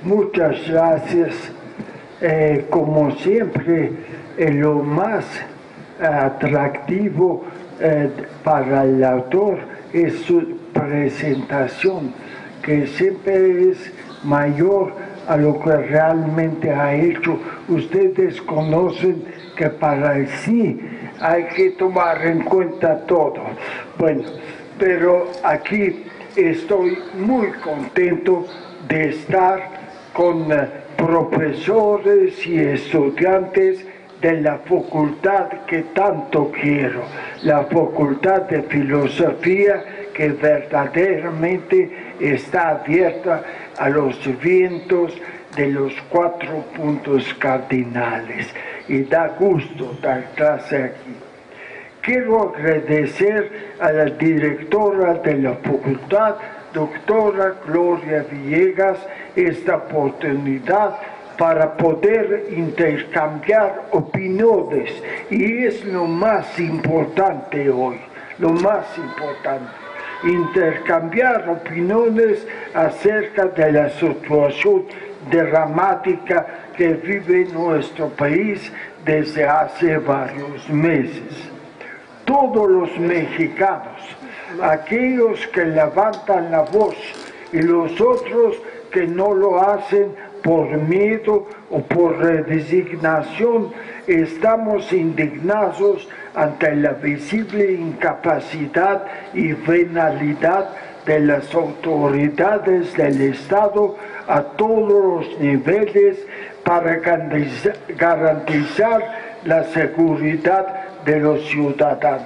Muchas gracias. Como siempre, lo más atractivo para el autor es su presentación, que siempre es mayor a lo que realmente ha hecho. Ustedes conocen que para el sí hay que tomar en cuenta todo. Bueno, pero aquí estoy muy contento de estar con profesores y estudiantes de la facultad que tanto quiero, la Facultad de Filosofía, que verdaderamente está abierta a los vientos de los 4 puntos cardinales, y da gusto dar clase aquí. Quiero agradecer a la directora de la facultad, doctora Gloria Villegas, esta oportunidad para poder intercambiar opiniones, y es lo más importante hoy, lo más importante, intercambiar opiniones acerca de la situación dramática que vive nuestro país desde hace varios meses. Todos los mexicanos, aquellos que levantan la voz y los otros que no lo hacen por miedo o por resignación, estamos indignados ante la visible incapacidad y venalidad de las autoridades del Estado a todos los niveles para garantizar la seguridad de los ciudadanos.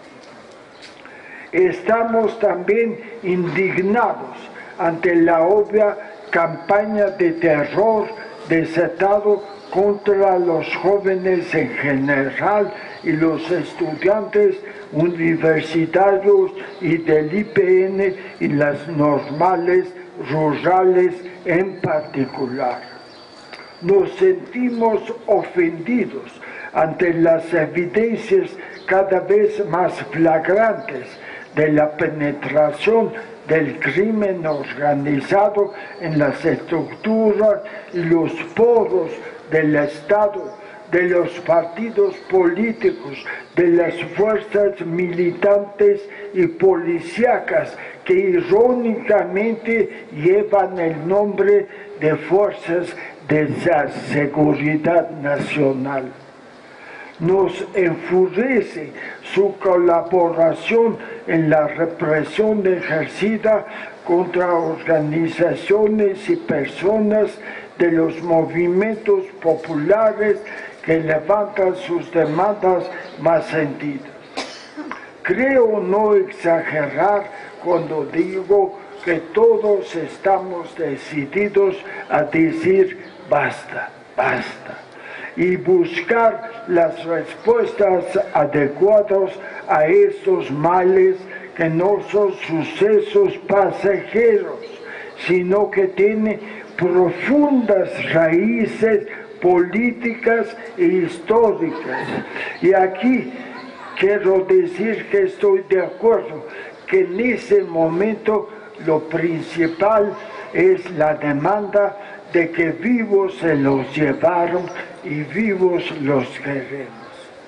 Estamos también indignados ante la obvia campaña de terror desatado contra los jóvenes en general y los estudiantes universitarios y del IPN y las normales rurales en particular. Nos sentimos ofendidos ante las evidencias cada vez más flagrantes de la penetración del crimen organizado en las estructuras y los foros del Estado, de los partidos políticos, de las fuerzas militantes y policíacas que irónicamente llevan el nombre de Fuerzas de Seguridad Nacional. Nos enfurece su colaboración en la represión ejercida contra organizaciones y personas de los movimientos populares que levantan sus demandas más sentidas. Creo no exagerar cuando digo que todos estamos decididos a decir basta, basta, y buscar las respuestas adecuadas a estos males que no son sucesos pasajeros, sino que tienen profundas raíces políticas e históricas. Y aquí quiero decir que estoy de acuerdo que en ese momento lo principal es la demanda de que vivos se los llevaron y vivos los queremos.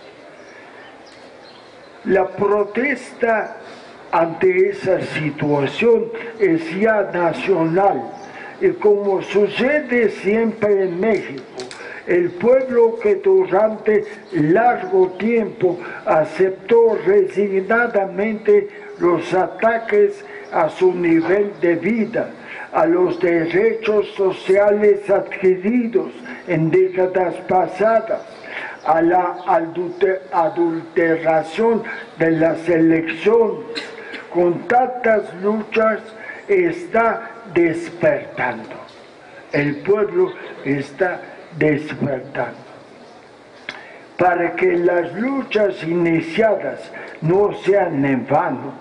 La protesta ante esa situación es ya nacional, y como sucede siempre en México, el pueblo que durante largo tiempo aceptó resignadamente los ataques a su nivel de vida, a los derechos sociales adquiridos en décadas pasadas, a la adulteración de las elecciones, con tantas luchas está despertando. El pueblo está despertando. Para que las luchas iniciadas no sean en vano,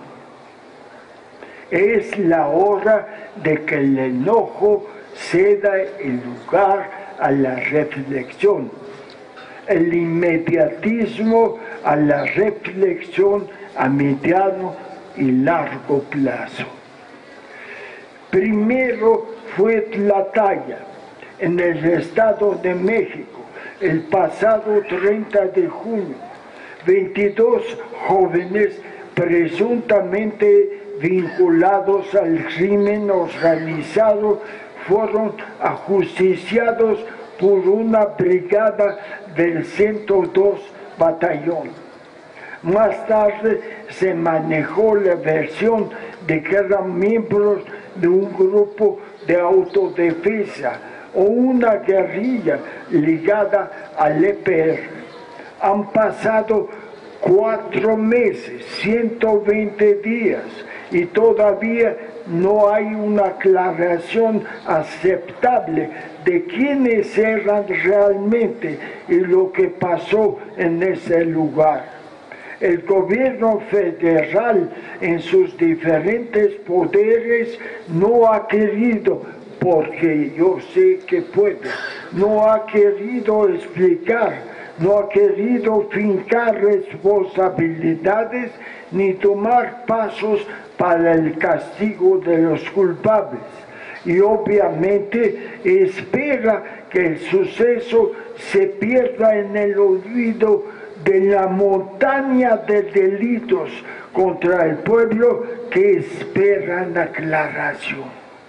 es la hora de que el enojo ceda el lugar a la reflexión, el inmediatismo a la reflexión a mediano y largo plazo. Primero fue Tlahtaya, en el Estado de México el pasado 30 de junio. 22 jóvenes presuntamente vinculados al crimen organizado fueron ajusticiados por una brigada del 102 Batallón. Más tarde se manejó la versión de que eran miembros de un grupo de autodefensa o una guerrilla ligada al EPR. Han pasado 4 meses, 120 días, y todavía no hay una aclaración aceptable de quiénes eran realmente y lo que pasó en ese lugar. El gobierno federal en sus diferentes poderes no ha querido, porque yo sé que puede, no ha querido explicar, no ha querido fincar responsabilidades ni tomar pasos para el castigo de los culpables. Y obviamente espera que el suceso se pierda en el olvido de la montaña de delitos contra el pueblo que esperan aclaración.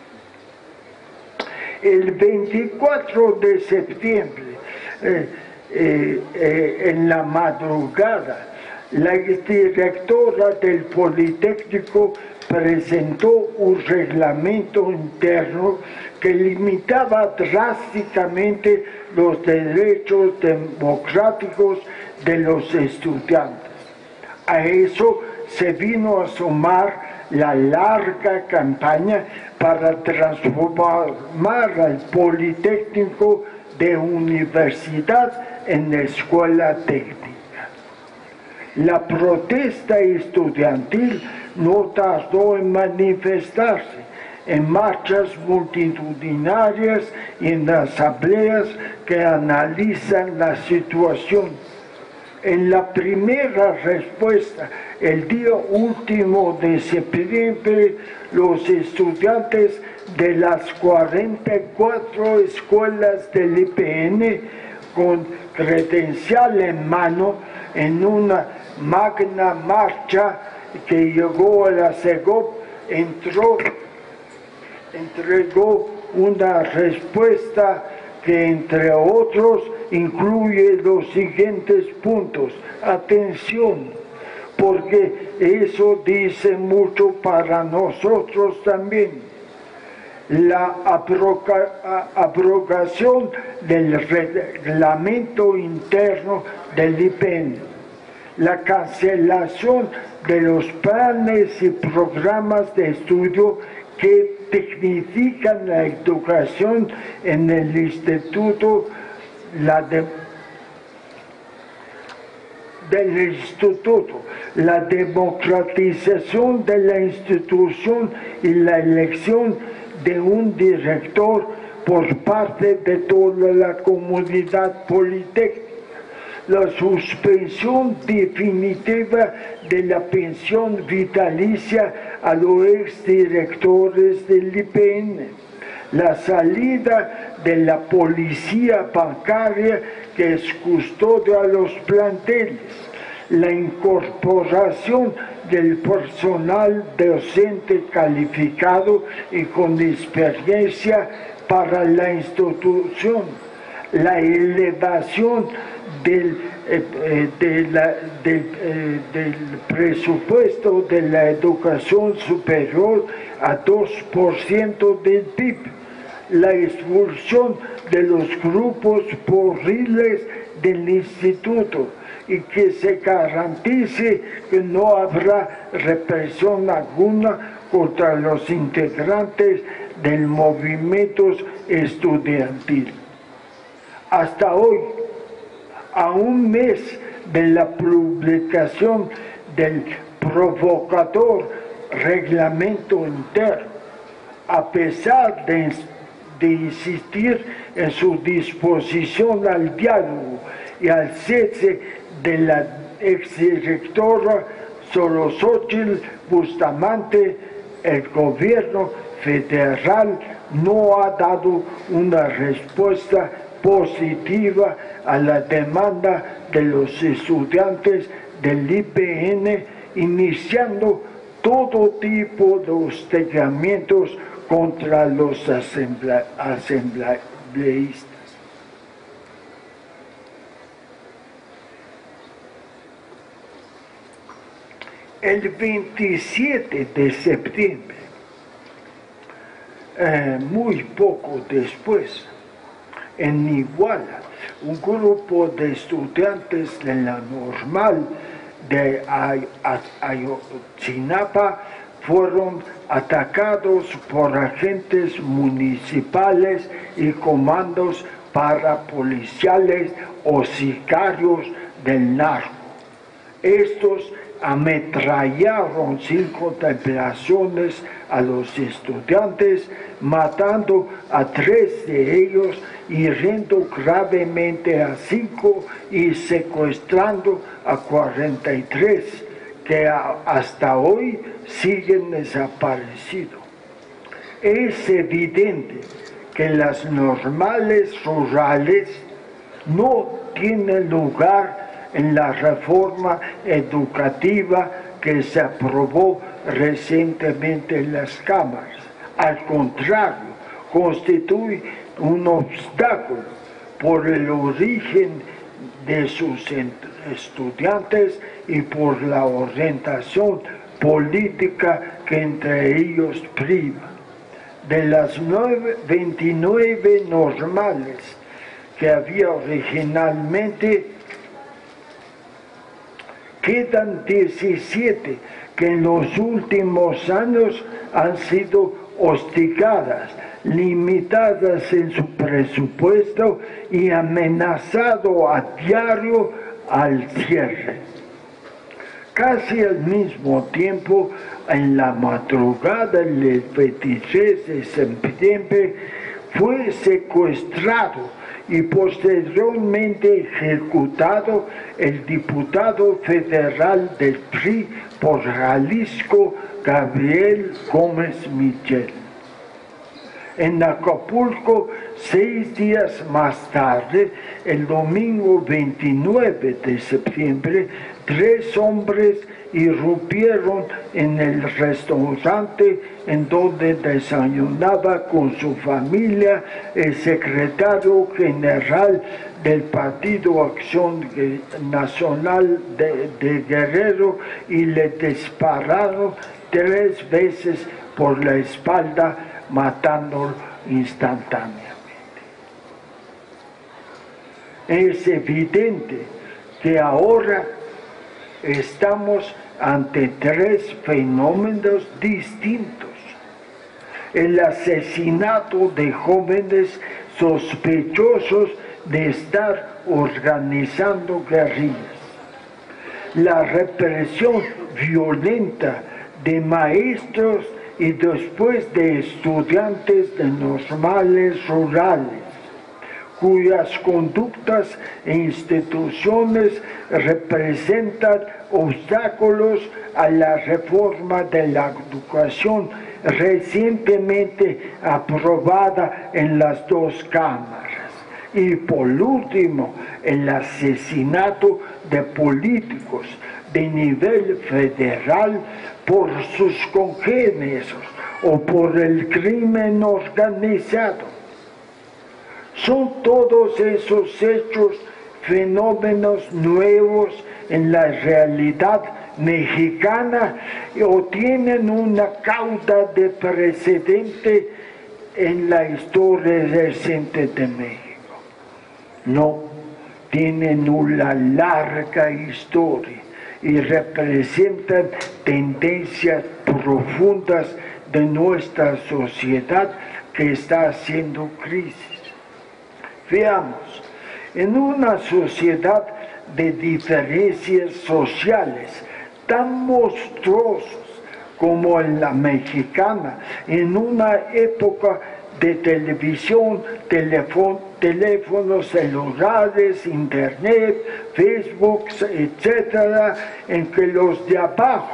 El 24 de septiembre, en la madrugada, la directora del Politécnico presentó un reglamento interno que limitaba drásticamente los derechos democráticos de los estudiantes. A eso se vino a sumar la larga campaña para transformar al Politécnico de universidad en escuela técnica. La protesta estudiantil no tardó en manifestarse en marchas multitudinarias y en asambleas que analizan la situación. En la primera respuesta, el día último de septiembre, los estudiantes de las 44 escuelas del IPN, con credencial en mano, en una magna marcha que llegó a la CEGOP, entregó una respuesta que, entre otros, incluye los siguientes puntos. Atención, porque eso dice mucho para nosotros también. La abrogación del reglamento interno del IPN, la cancelación de los planes y programas de estudio que tecnifican la educación en el instituto, la democratización de la institución y la elección de un director por parte de toda la comunidad politécnica, la suspensión definitiva de la pensión vitalicia a los exdirectores del IPN, la salida de la policía bancaria que es custodia a los planteles, la incorporación del personal docente calificado y con experiencia para la institución, la elevación del presupuesto de la educación superior a 2% del PIB, la expulsión de los grupos porriles del instituto y que se garantice que no habrá represión alguna contra los integrantes del movimiento estudiantil. Hasta hoy, a un mes de la publicación del provocador reglamento interno, a pesar de insistir en su disposición al diálogo y al cese de la exdirectora Xochitl Bustamante, el gobierno federal no ha dado una respuesta positiva a la demanda de los estudiantes del IPN, iniciando todo tipo de hostigamientos contra los asambleístas. El 27 de septiembre, muy poco después, en Iguala, un grupo de estudiantes de la normal de Ayotzinapa fueron atacados por agentes municipales y comandos parapoliciales o sicarios del narco. Estos ametrallaron sin contemplaciones a los estudiantes, matando a 3 de ellos, hiriendo gravemente a 5 y secuestrando a 43, que hasta hoy siguen desaparecidos. Es evidente que las normales rurales no tienen lugar en la reforma educativa que se aprobó recientemente en las cámaras. Al contrario, constituye un obstáculo por el origen de sus estudiantes y por la orientación política que entre ellos priva. De las 29 normales que había originalmente, quedan 17 que en los últimos años han sido hostigadas, limitadas en su presupuesto y amenazado a diario al cierre. Casi al mismo tiempo, en la madrugada del 23 de septiembre, fue secuestrado y posteriormente ejecutado el diputado federal del PRI por Jalisco, Gabriel Gómez Michel. En Acapulco, 6 días más tarde, el domingo 29 de septiembre, 3 hombres irrumpieron en el restaurante en donde desayunaba con su familia el secretario general del Partido Acción Nacional de Guerrero y le dispararon 3 veces por la espalda, matándolo instantáneamente. Es evidente que ahora estamos ante 3 fenómenos distintos. El asesinato de jóvenes sospechosos de estar organizando guerrillas. La represión violenta de maestros y después de estudiantes de normales rurales, cuyas conductas e instituciones representan obstáculos a la reforma de la educación recientemente aprobada en las 2 cámaras. Y por último, el asesinato de políticos de nivel federal por sus congéneres o por el crimen organizado. Son todos esos hechos fenómenos nuevos en la realidad mexicana o tienen una causa de precedente en la historia reciente de México. No, tienen una larga historia y representan tendencias profundas de nuestra sociedad que está haciendo crisis. Veamos, en una sociedad de diferencias sociales tan monstruosas como en la mexicana, en una época de televisión, teléfonos celulares, internet, Facebook, etcétera, en que los de abajo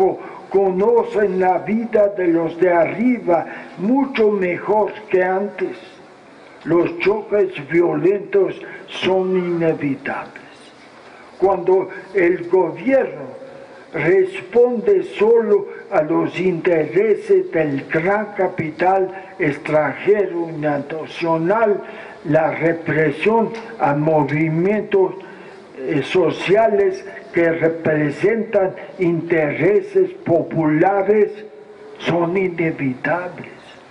conocen la vida de los de arriba mucho mejor que antes. Los choques violentos son inevitables. Cuando el gobierno responde solo a los intereses del gran capital extranjero y nacional, la represión a movimientos sociales que representan intereses populares son inevitables,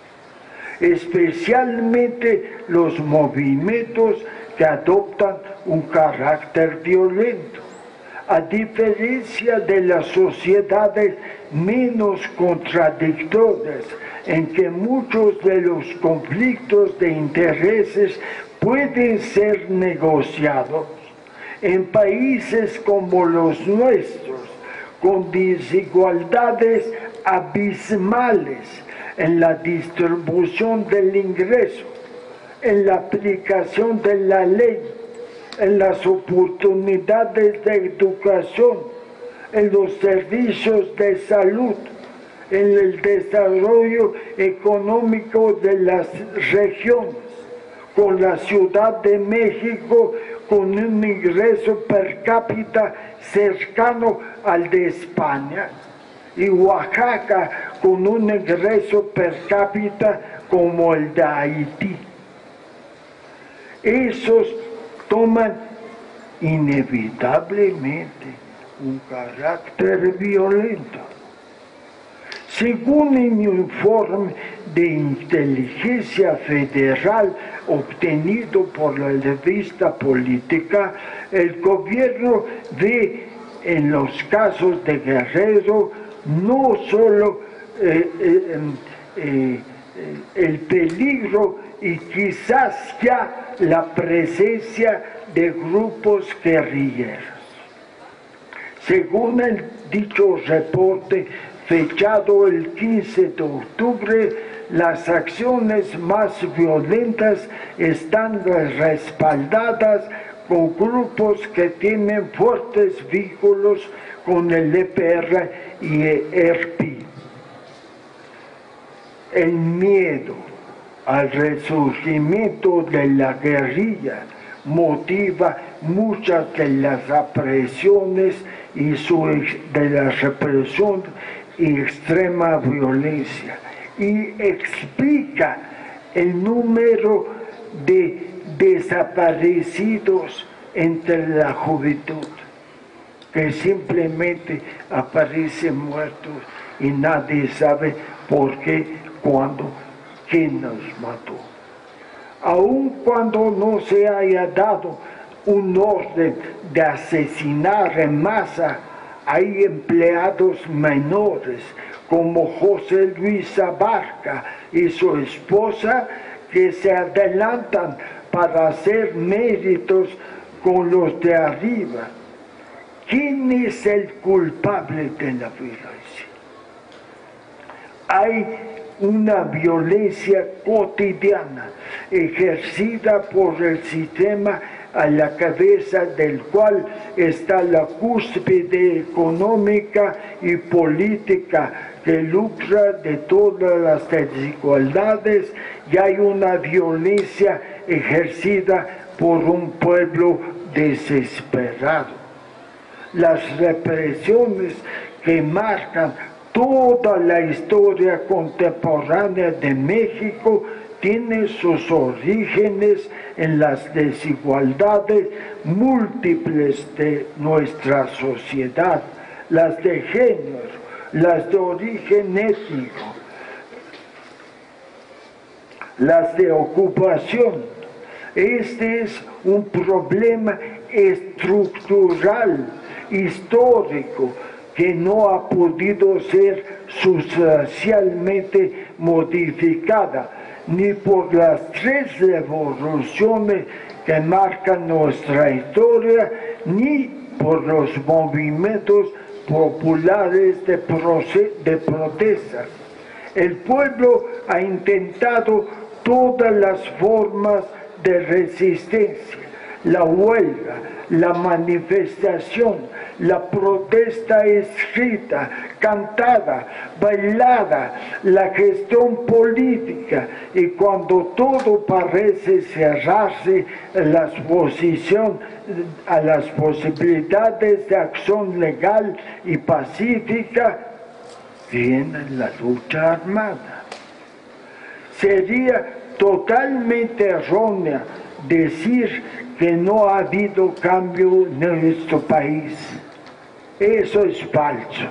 especialmente los movimientos que adoptan un carácter violento. A diferencia de las sociedades menos contradictorias, en que muchos de los conflictos de intereses pueden ser negociados, en países como los nuestros, con desigualdades abismales en la distribución del ingreso, en la aplicación de la ley, en las oportunidades de educación, en los servicios de salud, en el desarrollo económico de las regiones, con la Ciudad de México con un ingreso per cápita cercano al de España, y Oaxaca con un ingreso per cápita como el de Haití. Esos toman inevitablemente un carácter violento. Según un informe de inteligencia federal obtenido por la revista Política, el gobierno ve en los casos de Guerrero no solo el peligro y quizás ya la presencia de grupos guerrilleros. Según el dicho reporte, fechado el 15 de octubre, las acciones más violentas están respaldadas con grupos que tienen fuertes vínculos con el EPR y ERPI. El miedo al resurgimiento de la guerrilla motiva muchas de las represiones y de la represión y extrema violencia, y explica el número de desaparecidos entre la juventud, que simplemente aparecen muertos y nadie sabe por qué, cuándo, quién nos mató. Aun cuando no se haya dado un orden de asesinar en masa, hay empleados menores como José Luis Abarca y su esposa que se adelantan para hacer méritos con los de arriba. ¿Quién es el culpable de la violencia? Hay una violencia cotidiana ejercida por el sistema a la cabeza del cual está la cúspide económica y política que lucra de todas las desigualdades, y hay una violencia ejercida por un pueblo desesperado. Las represiones que marcan toda la historia contemporánea de México tiene sus orígenes en las desigualdades múltiples de nuestra sociedad, las de género, las de origen étnico, las de ocupación. Este es un problema estructural, histórico, que no ha podido ser sustancialmente modificada ni por las tres revoluciones que marcan nuestra historia, ni por los movimientos populares de protesta. El pueblo ha intentado todas las formas de resistencia: la huelga, la manifestación, la protesta escrita, cantada, bailada, la gestión política, y cuando todo parece cerrarse a las posibilidades de acción legal y pacífica, viene la lucha armada. Sería totalmente erróneo decir que no ha habido cambio en nuestro país. Eso es falso.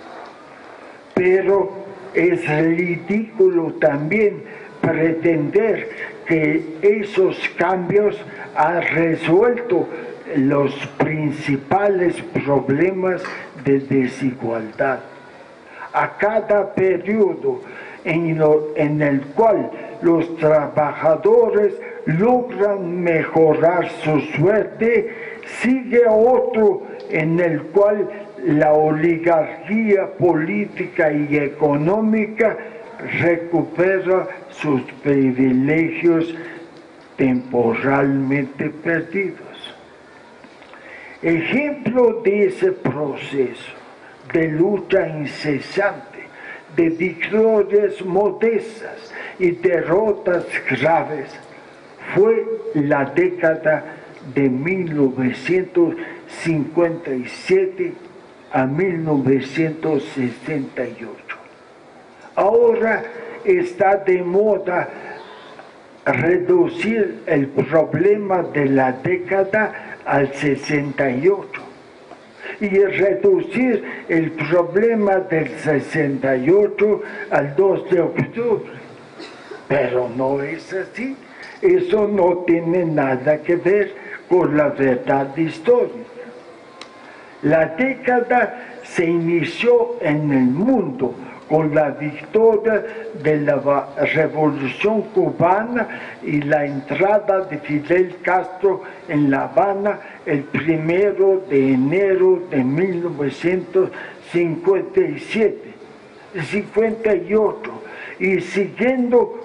Pero es ridículo también pretender que esos cambios han resuelto los principales problemas de desigualdad. A cada periodo en el cual los trabajadores logran mejorar su suerte, sigue otro en el cual la oligarquía política y económica recupera sus privilegios temporalmente perdidos. Ejemplo de ese proceso de lucha incesante, de victorias modestas y derrotas graves, fue la década de 1957 a 1968. Ahora está de moda reducir el problema de la década al 68 y reducir el problema del 68 al 2 de octubre. Pero no es así. Eso no tiene nada que ver con la verdad histórica. La década se inició en el mundo con la victoria de la Revolución Cubana y la entrada de Fidel Castro en La Habana el 1 de enero de 1958 y siguió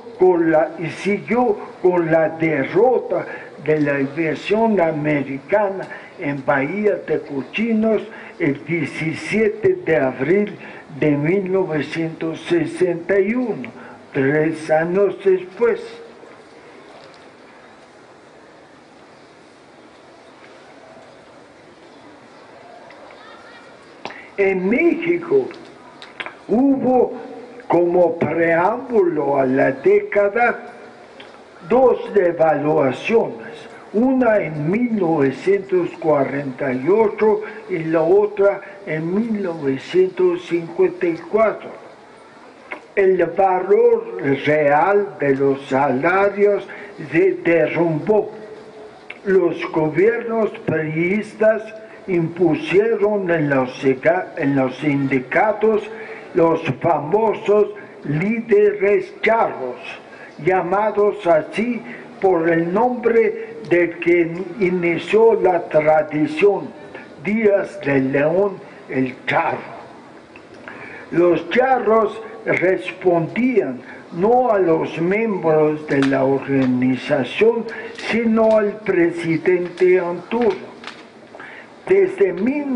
con la derrota de la invasión americana en Bahía de Cochinos el 17 de abril de 1961, 3 años después. En México hubo como preámbulo a la década 2 devaluaciones, una en 1948 y la otra en 1954. El valor real de los salarios se derrumbó. Los gobiernos priistas impusieron en los sindicatos los famosos líderes charros, llamados así por el nombre del que inició la tradición, Díaz de León el Charro. Los charros respondían no a los miembros de la organización, sino al presidente Arturo. Desde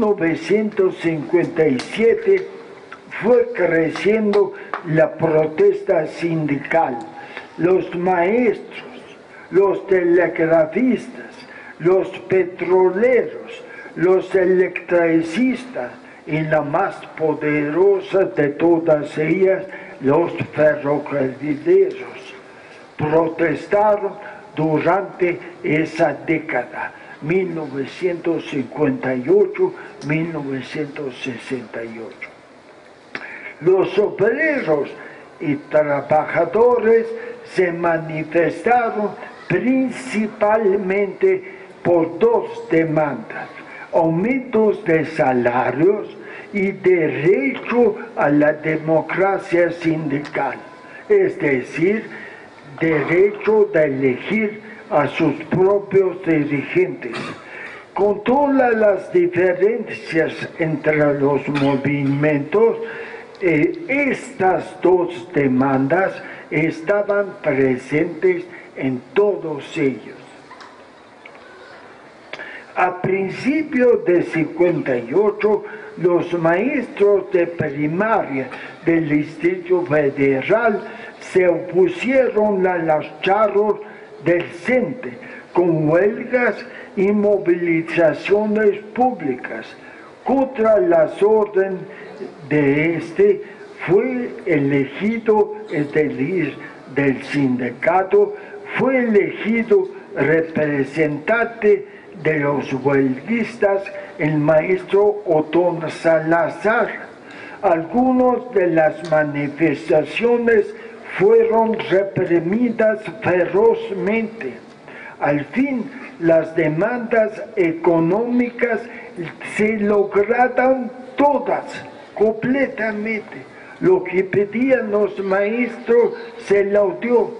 1957 fue creciendo la protesta sindical. Los maestros, los telegrafistas, los petroleros, los electricistas y la más poderosa de todas ellas, los ferrocarrileros, protestaron durante esa década, 1958-1968. Los obreros y trabajadores se manifestaron principalmente por 2 demandas: aumentos de salarios y derecho a la democracia sindical, es decir, derecho de elegir a sus propios dirigentes. Con todas las diferencias entre los movimientos, estas 2 demandas estaban presentes en todos ellos. A principios de 58, los maestros de primaria del Distrito Federal se opusieron a los charros del CENTE con huelgas y movilizaciones públicas. Contra las órdenes de este fue elegido, es decir, del sindicato, fue elegido representante de los huelguistas el maestro Otón Salazar. Algunas de las manifestaciones fueron reprimidas ferozmente. Al fin, las demandas económicas se lograron todas, completamente. Lo que pedían los maestros se lo dio,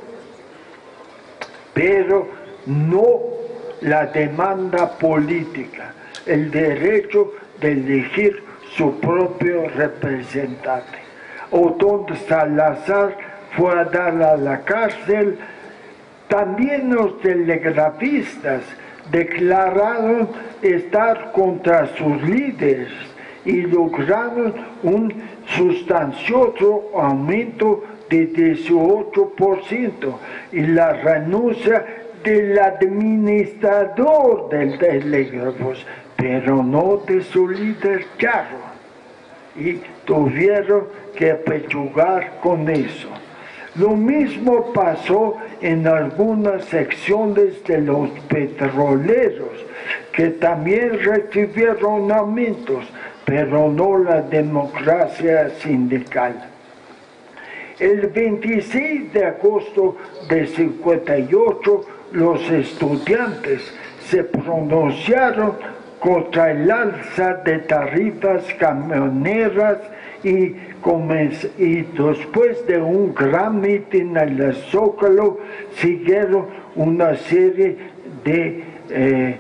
pero no la demanda política, el derecho de elegir su propio representante. Otón Salazar fue a dar a la cárcel. También los telegrafistas declararon estar contra sus líderes y lograron un sustancioso aumento de 18% y la renuncia del administrador del telégrafos, pero no de su líder charro, y tuvieron que apechugar con eso. Lo mismo pasó en algunas secciones de los petroleros, que también recibieron aumentos, pero no la democracia sindical. El 26 de agosto de 58, los estudiantes se pronunciaron contra el alza de tarifas camioneras y después de un gran mitin en el Zócalo siguieron una serie de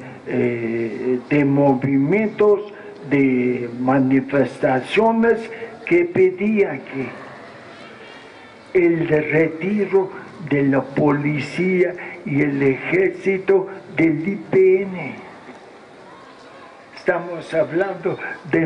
movimientos, de manifestaciones que pedían que el retiro de la policía y el ejército del IPN. Estamos hablando de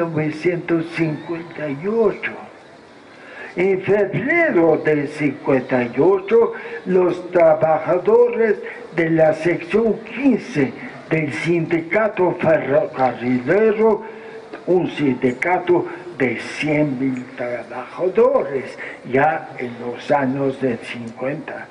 1958. En febrero del 58, los trabajadores de la sección 15 del sindicato ferrocarrilero, un sindicato de 100.000 trabajadores, ya en los años del 50,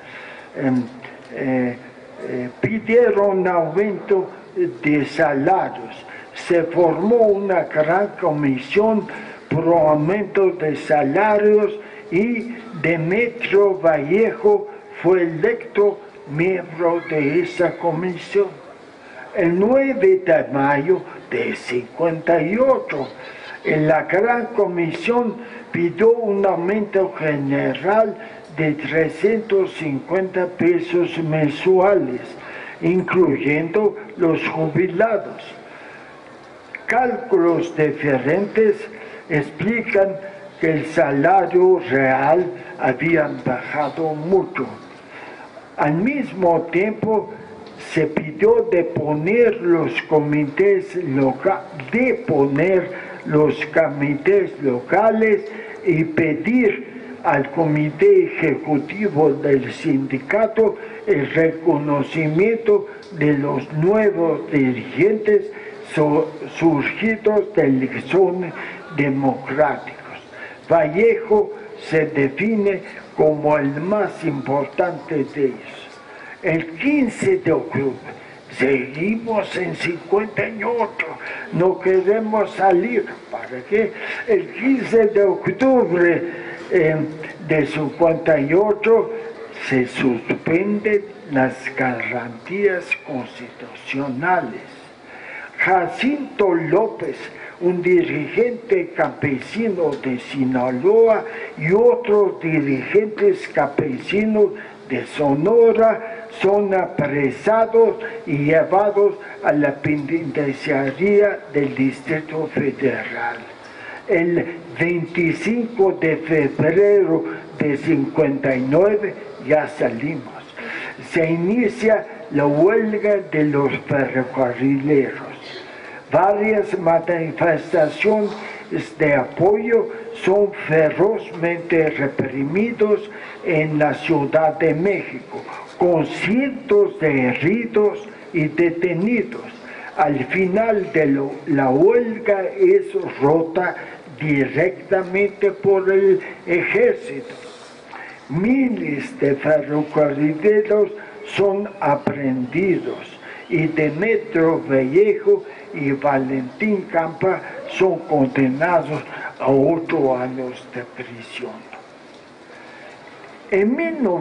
pidieron aumento de salarios. Se formó una gran comisión por aumento de salarios y Demetrio Vallejo fue electo miembro de esa comisión. El 9 de mayo de 58, la gran comisión pidió un aumento general de 350 pesos mensuales, incluyendo los jubilados. Cálculos diferentes explican que el salario real había bajado mucho. Al mismo tiempo, se pidió deponer los comités locales y pedir al comité ejecutivo del sindicato el reconocimiento de los nuevos dirigentes surgidos de elecciones democráticas. Vallejo se define como el más importante de ellos. El 15 de octubre, seguimos en 58, no queremos salir. ¿Para qué? El 15 de octubre de 58 se suspenden las garantías constitucionales. Jacinto López, un dirigente campesino de Sinaloa, y otros dirigentes campesinos de Sonora son apresados y llevados a la penitenciaría del Distrito Federal. El 25 de febrero de 59 ya salimos. Se inicia la huelga de los ferrocarrileros. Varias manifestaciones de apoyo son ferozmente reprimidos en la Ciudad de México, con cientos de heridos y detenidos. Al final de la huelga es rota directamente por el ejército. Miles de ferrocarrileros son aprehendidos y Demetrio Vallejo y Valentín Campa son condenados a 8 años de prisión. En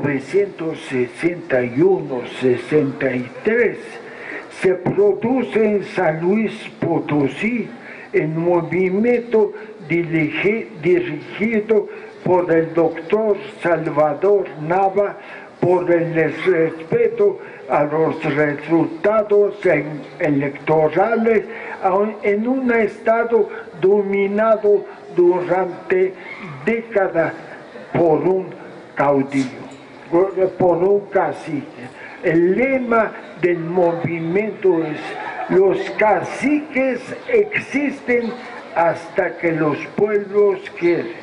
1961-63 se produce en San Luis Potosí el movimiento dirigido por el doctor Salvador Nava por el respeto a los resultados electorales en un estado dominado durante décadas por un caudillo, por un cacique. El lema del movimiento es: los caciques existen hasta que los pueblos quieren.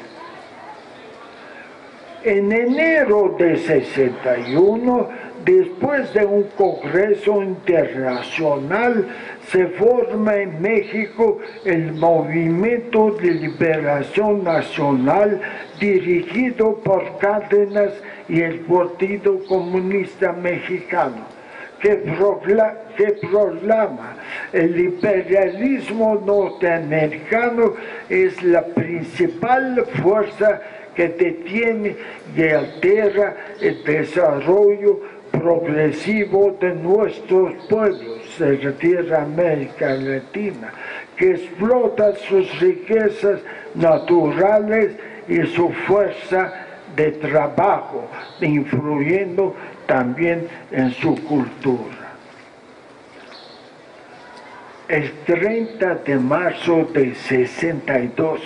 En enero de 61, después de un congreso internacional, se forma en México el Movimiento de Liberación Nacional, dirigido por Cárdenas y el Partido Comunista Mexicano, que proclama el imperialismo norteamericano es la principal fuerza que detiene y altera el desarrollo progresivo de nuestros pueblos, se refiere a América Latina, que explota sus riquezas naturales y su fuerza de trabajo, influyendo también en su cultura. El 30 de marzo de 62,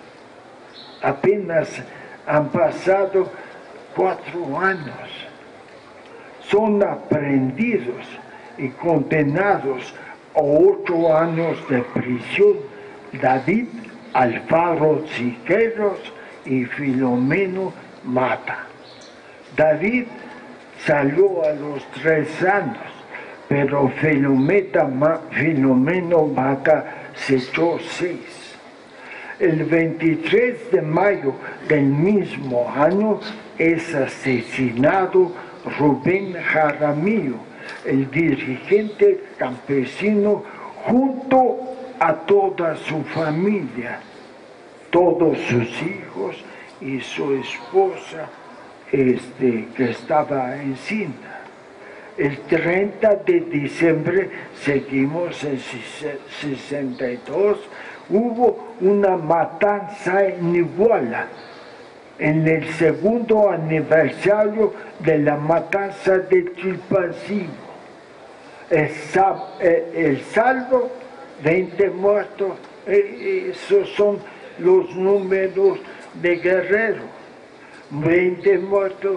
apenas han pasado 4 años, son aprehendidos y condenados a 8 años de prisión David Alfaro Siqueiros y Filomeno Mata. David salió a los 3 años, pero Filomeno Mata se echó 6. El 23 de mayo del mismo año es asesinado Rubén Jaramillo, el dirigente campesino, junto a toda su familia, todos sus hijos y su esposa que estaba encinta. El 30 de diciembre, seguimos en 62, hubo una matanza en Iguala, en el segundo aniversario de la matanza de Chilpancingo. El saldo, 20 muertos, esos son los números de Guerrero. 20 muertos,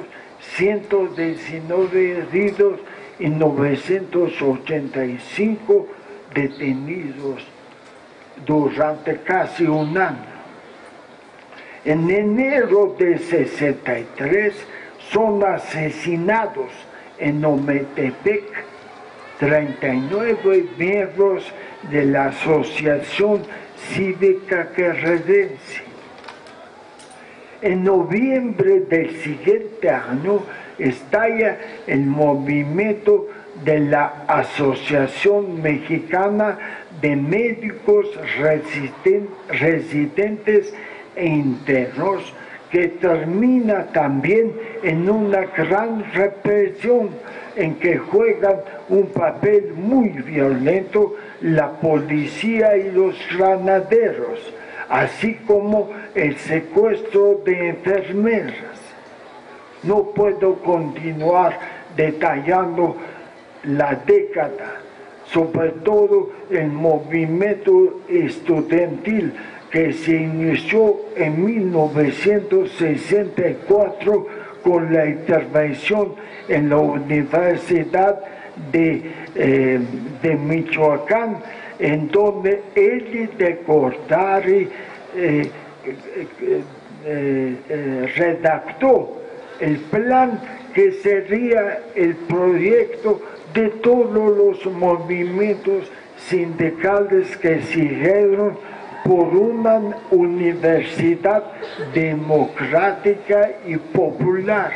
119 heridos y 985 detenidos durante casi un año. En enero de 63 son asesinados en Ometepec 39 miembros de la Asociación Cívica Guerrerense. En noviembre del siguiente año estalla el movimiento de la Asociación Mexicana de Médicos Residentes e Internos, que termina también en una gran represión en que juegan un papel muy violento la policía y los granaderos, así como el secuestro de enfermeras. No puedo continuar detallando la década, sobre todo el movimiento estudiantil que se inició en 1964 con la intervención en la Universidad de Michoacán, en donde Eli de Gortari redactó el plan que sería el proyecto de todos los movimientos sindicales que siguieron por una universidad democrática y popular.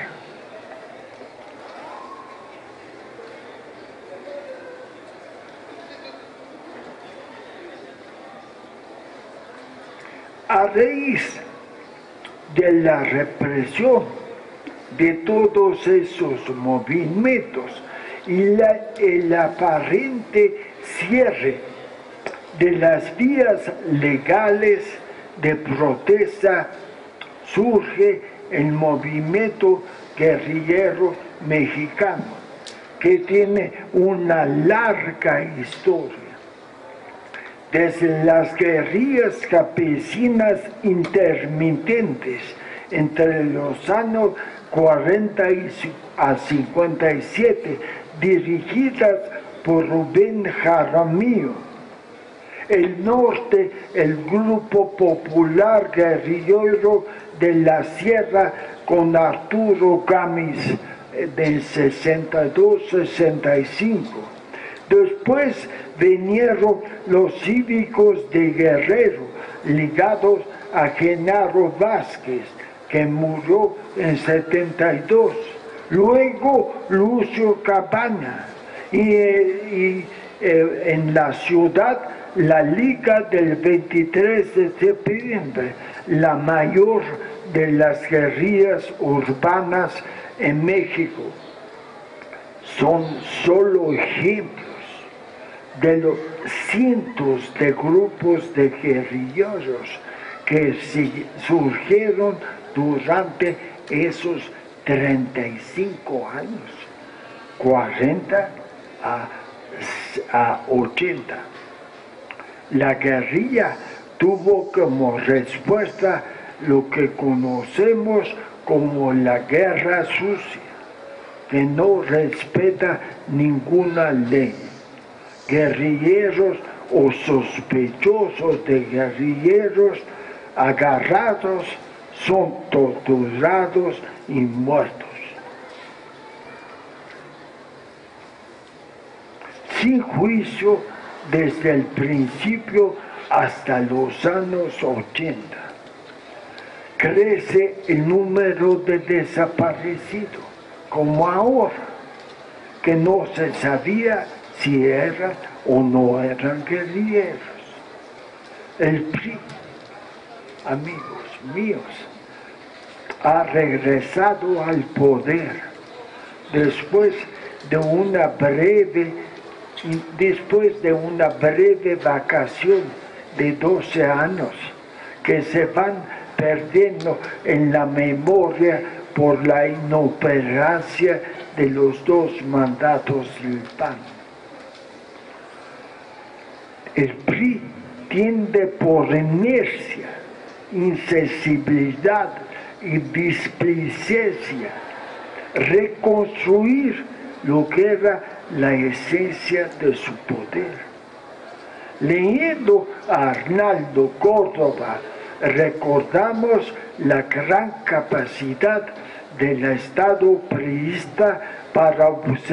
A raíz de la represión de todos esos movimientos y el aparente cierre de las vías legales de protesta, surge el movimiento guerrillero mexicano, que tiene una larga historia. Desde las guerrillas campesinas intermitentes entre los años 40 a 57, dirigidas por Rubén Jaramillo. El norte, el Grupo Popular Guerrillero de la Sierra con Arturo Gámez del 62-65. Después vinieron los cívicos de Guerrero, ligados a Genaro Vázquez, que murió en 72. Luego Lucio Cabana y en la ciudad la Liga del 23 de septiembre, la mayor de las guerrillas urbanas en México. Son solo ejemplos de los cientos de grupos de guerrilleros que surgieron durante esos 35 años, 40 a 80. La guerrilla tuvo como respuesta lo que conocemos como la guerra sucia, que no respeta ninguna ley. Guerrilleros o sospechosos de guerrilleros agarrados son torturados y muertos. Sin juicio desde el principio hasta los años 80. Crece el número de desaparecidos, como ahora, que no se sabía si eran o no eran guerrilleros. El PRI, amigos míos, ha regresado al poder después de una breve vacación de 12 años que se van perdiendo en la memoria por la inoperancia de los dos mandatos del PAN. El PRI tiende por inercia, insensibilidad y displicencia reconstruir lo que era la esencia de su poder. Leyendo a Arnaldo Córdoba, recordamos la gran capacidad del Estado priista para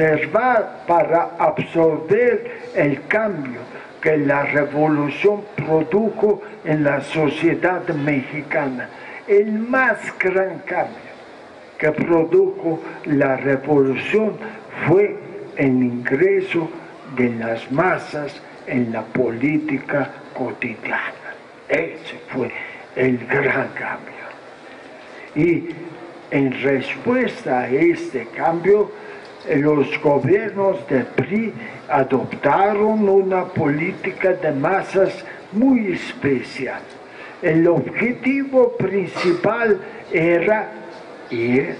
absorber el cambio que la revolución produjo en la sociedad mexicana. El más gran cambio que produjo la revolución fue el ingreso de las masas en la política cotidiana. Ese fue el gran cambio. Y en respuesta a este cambio, los gobiernos del PRI adoptaron una política de masas muy especial. El objetivo principal era y es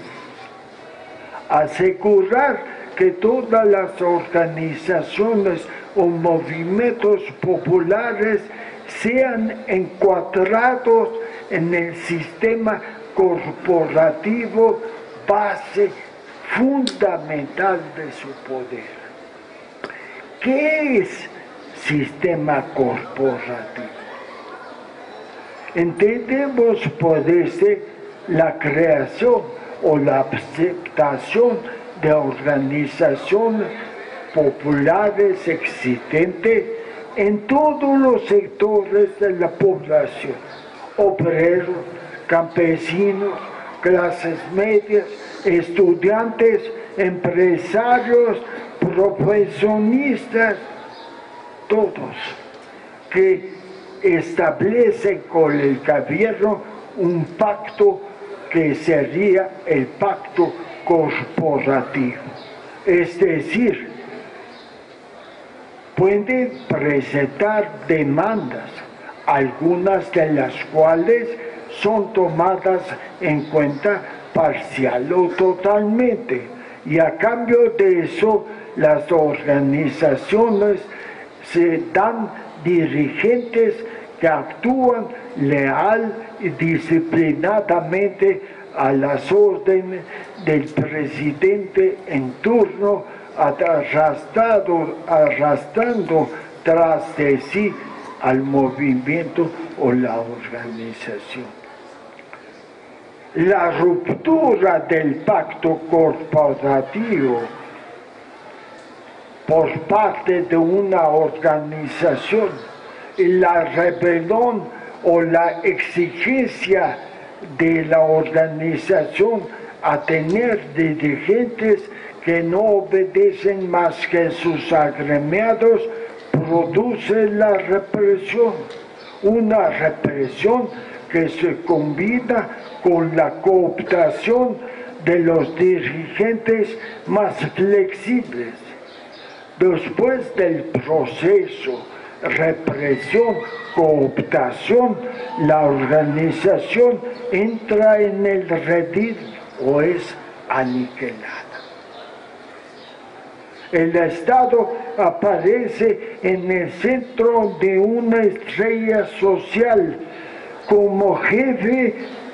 asegurar que todas las organizaciones o movimientos populares sean encuadrados en el sistema corporativo base fundamental de su poder. ¿Qué es sistema corporativo? Entendemos por este la creación o la aceptación de organizaciones populares existentes en todos los sectores de la población: obreros, campesinos, clases medias, estudiantes, empresarios, profesionistas, todos que establecen con el gobierno un pacto que sería el pacto corporativo. Es decir, pueden presentar demandas, algunas de las cuales son tomadas en cuenta parcial o totalmente, y a cambio de eso las organizaciones se dan dirigentes que actúan leal y disciplinadamente a las órdenes del presidente en turno, arrastrando tras de sí al movimiento o la organización. La ruptura del pacto corporativo por parte de una organización y la rebelión o la exigencia de la organización a tener dirigentes que no obedecen más que sus agremiados produce la represión, una represión que se combina con la cooptación de los dirigentes más flexibles. Después del proceso represión, cooptación, la organización entra en el redil o es aniquilada. El Estado aparece en el centro de una estrella social como jefe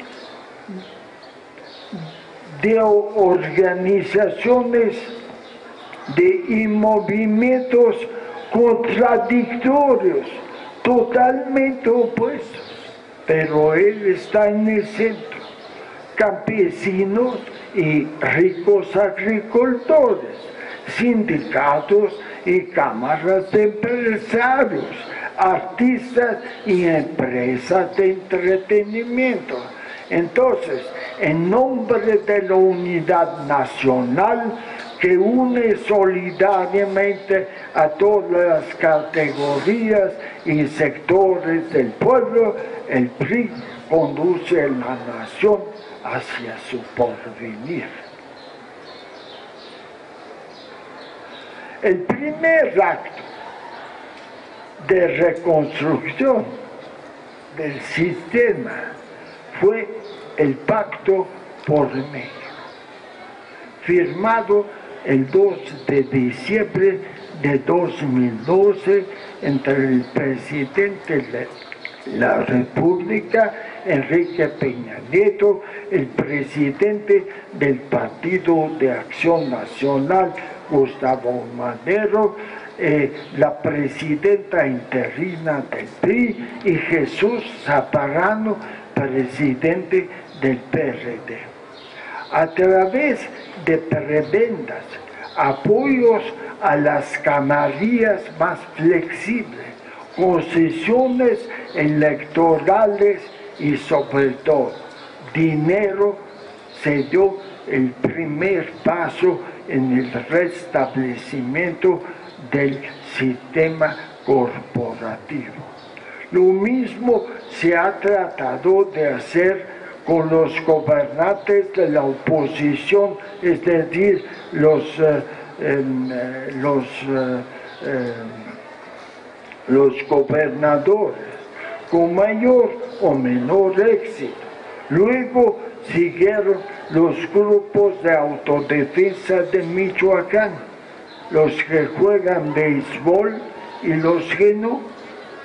de organizaciones y movimientos contradictorios, totalmente opuestos, pero él está en el centro. Campesinos y ricos agricultores, sindicatos y cámaras de empresarios, artistas y empresas de entretenimiento. Entonces, en nombre de la unidad nacional que une solidariamente a todas las categorías y sectores del pueblo, el PRI conduce a la nación hacia su porvenir. El primer acto de reconstrucción del sistema fue el Pacto por México, firmado el 2 de diciembre de 2012 entre el presidente de la República, Enrique Peña Nieto, el presidente del Partido de Acción Nacional, Gustavo Madero, la presidenta interina del PRI y Jesús Zaparrano, presidente del PRD. A través de prebendas, apoyos a las camarillas más flexibles, concesiones electorales y sobre todo dinero, se dio el primer paso en el restablecimiento del sistema corporativo. Lo mismo se ha tratado de hacer con los gobernantes de la oposición, es decir, los gobernadores, con mayor o menor éxito. Luego siguieron los grupos de autodefensa de Michoacán, los que juegan béisbol y los que no.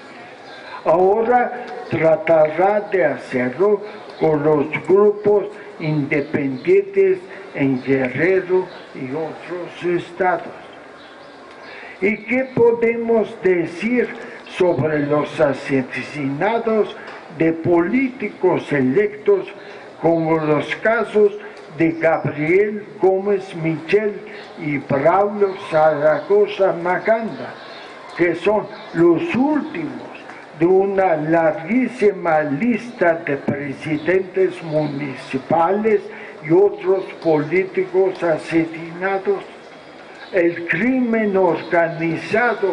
Ahora tratará de hacerlo con los grupos independientes en Guerrero y otros estados. ¿Y qué podemos decir sobre los asesinatos de políticos electos como los casos de Gabriel Gómez Michel y Braulio Zaragoza Maganda, que son los últimos de una larguísima lista de presidentes municipales y otros políticos asesinados? El crimen organizado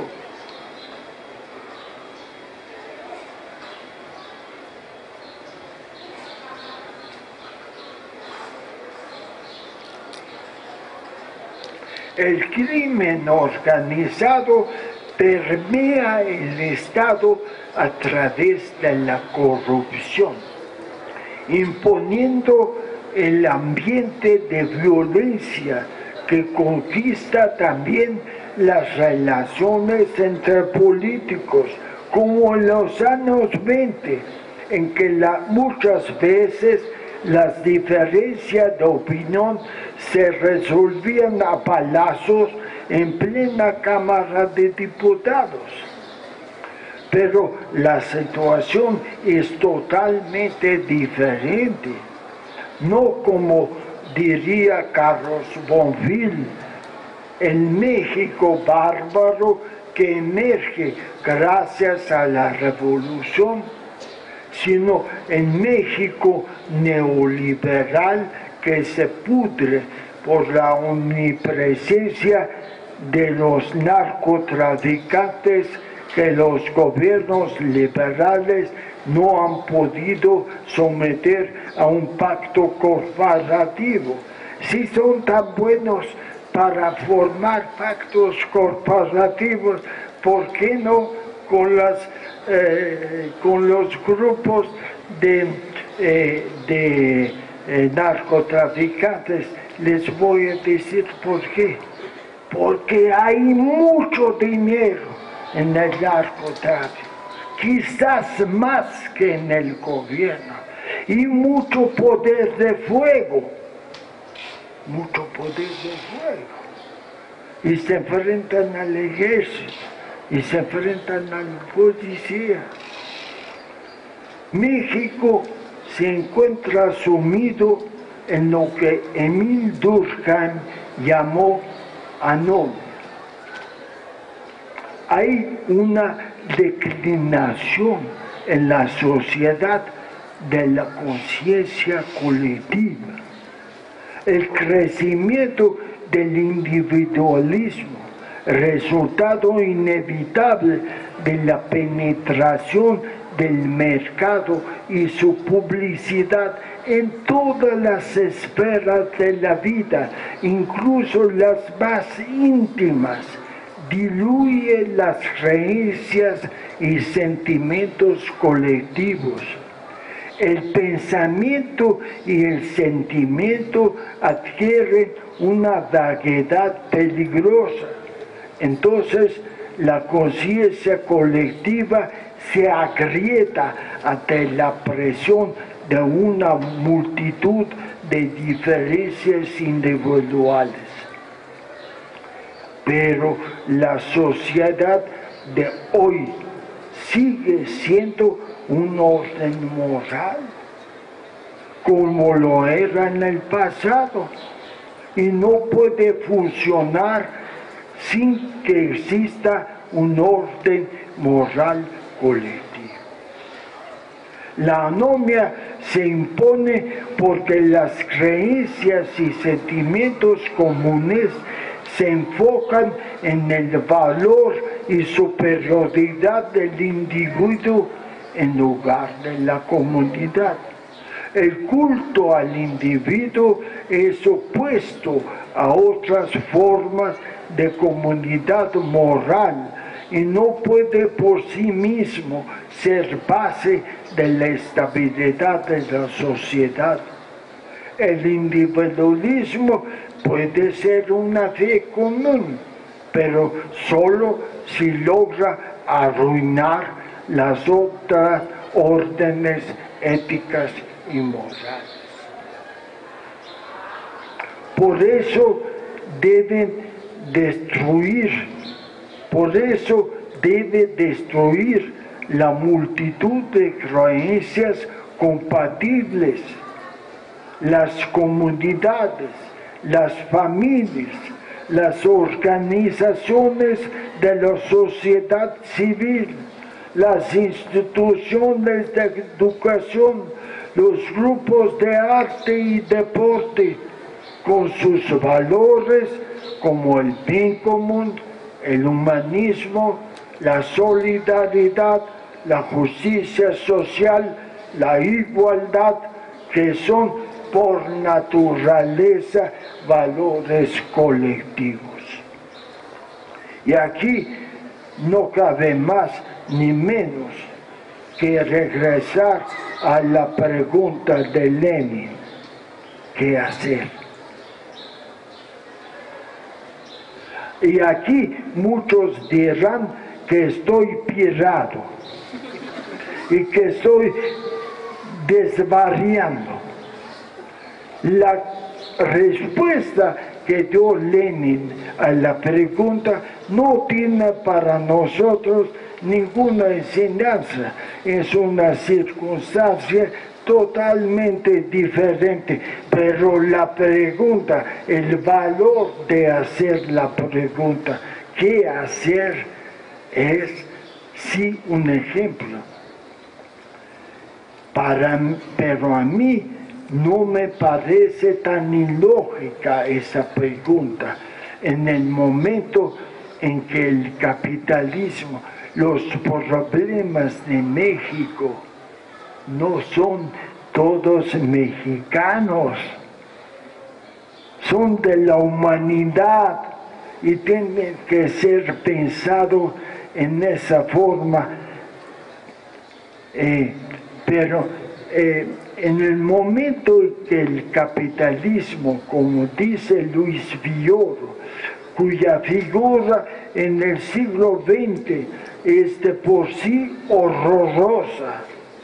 permea el Estado a través de la corrupción, imponiendo el ambiente de violencia que conquista también las relaciones entre políticos, como en los años 20, en que muchas veces las diferencias de opinión se resolvían a palazos en plena Cámara de Diputados. Pero la situación es totalmente diferente, no como diría Carlos Bonfil, el México bárbaro que emerge gracias a la revolución, sino el México neoliberal que se pudre por la omnipresencia de los narcotraficantes que los gobiernos liberales no han podido someter a un pacto corporativo. Si son tan buenos para formar pactos corporativos, ¿por qué no con los grupos de narcotraficantes? Les voy a decir por qué. Porque hay mucho dinero en el narcotráfico, quizás más que en el gobierno, y mucho poder de fuego, y se enfrentan al ejército, y se enfrentan a la policía. México se encuentra sumido en lo que Émile Durkheim llamó anomia. Hay una declinación en la sociedad de la conciencia colectiva, el crecimiento del individualismo, resultado inevitable de la penetración del mercado y su publicidad en todas las esferas de la vida, incluso las más íntimas, diluye las creencias y sentimientos colectivos. El pensamiento y el sentimiento adquieren una vaguedad peligrosa. Entonces, la conciencia colectiva se agrieta ante la presión de una multitud de diferencias individuales. Pero la sociedad de hoy sigue siendo un orden moral, como lo era en el pasado, y no puede funcionar sin que exista un orden moral colectivo. La anomia se impone porque las creencias y sentimientos comunes se enfocan en el valor y superioridad del individuo en lugar de la comunidad. El culto al individuo es opuesto a otras formas de comunidad moral y no puede por sí mismo ser base de la estabilidad de la sociedad. El individualismo puede ser una fe común, pero solo si logra arruinar las otras órdenes éticas y morales. Por eso deben destruir, por eso debe destruir la multitud de creencias compatibles, las comunidades, las familias, las organizaciones de la sociedad civil, las instituciones de educación, los grupos de arte y deporte, con sus valores como el bien común, el humanismo, la solidaridad, la justicia social, la igualdad, que son por naturaleza valores colectivos. Y aquí no cabe más ni menos que regresar a la pregunta de Lenin: ¿qué hacer? Y aquí muchos dirán que estoy pirado y que estoy desvariando. La respuesta que dio Lenin a la pregunta no tiene para nosotros ninguna enseñanza, es una circunstancia totalmente diferente, pero la pregunta, el valor de hacer la pregunta, ¿qué hacer? Es sí un ejemplo. Pero a mí no me parece tan ilógica esa pregunta en el momento en que el capitalismo, los problemas de México no son todos mexicanos, son de la humanidad y tienen que ser pensados en esa forma. Pero en el momento en que el capitalismo, como dice Luis Villoro, cuya figura en el siglo XX es de por sí horrorosa,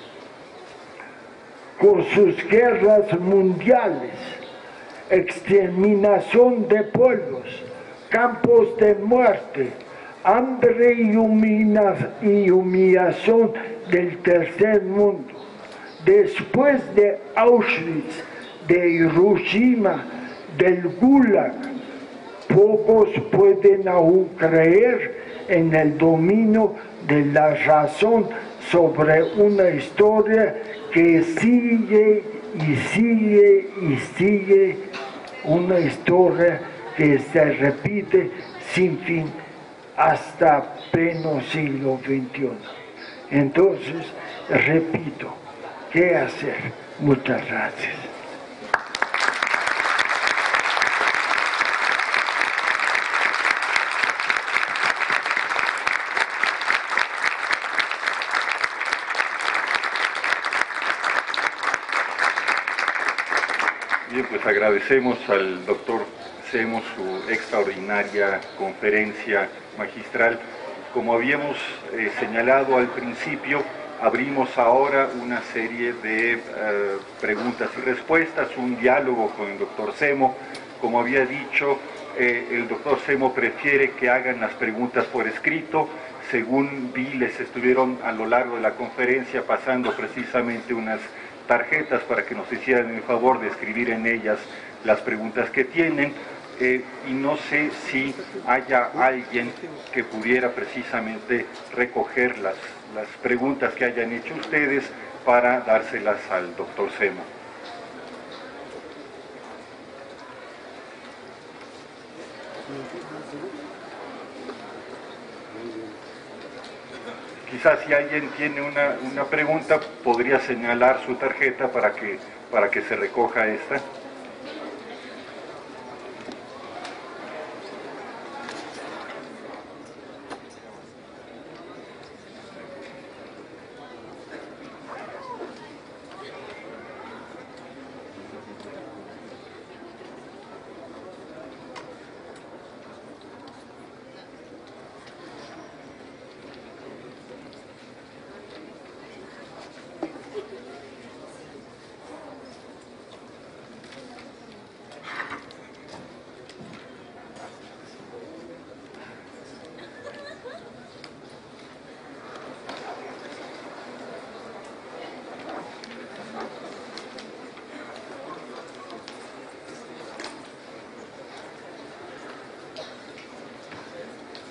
con sus guerras mundiales, exterminación de pueblos, campos de muerte, hambre y humillación del tercer mundo. Después de Auschwitz, de Hiroshima, del Gulag, pocos pueden aún creer en el dominio de la razón sobre una historia que sigue y sigue y sigue, una historia que se repite sin fin hasta pleno siglo XXI. Entonces, repito, ¿qué hacer? Muchas gracias. Bien, pues agradecemos al doctor Semo su extraordinaria conferencia magistral. Como habíamos señalado al principio, abrimos ahora una serie de preguntas y respuestas, un diálogo con el doctor Semo. Como había dicho, el doctor Semo prefiere que hagan las preguntas por escrito. Según vi, les estuvieron a lo largo de la conferencia pasando precisamente unas tarjetas para que nos hicieran el favor de escribir en ellas las preguntas que tienen. Y no sé si haya alguien que pudiera precisamente recoger las preguntas que hayan hecho ustedes para dárselas al doctor Semo. Quizás si alguien tiene una pregunta, podría señalar su tarjeta para que se recoja esta.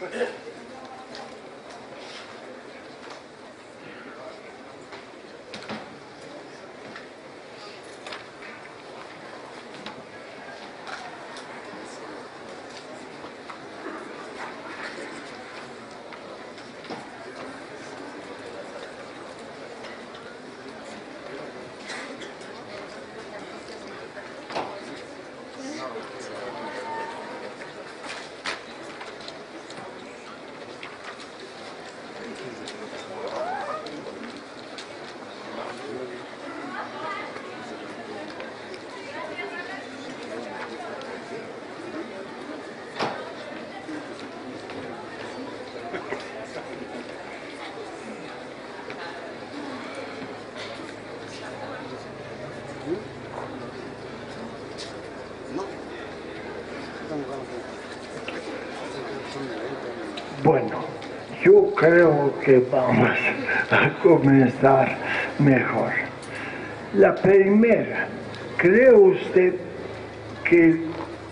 Bueno, yo creo que vamos a comenzar mejor. La primera, ¿cree usted que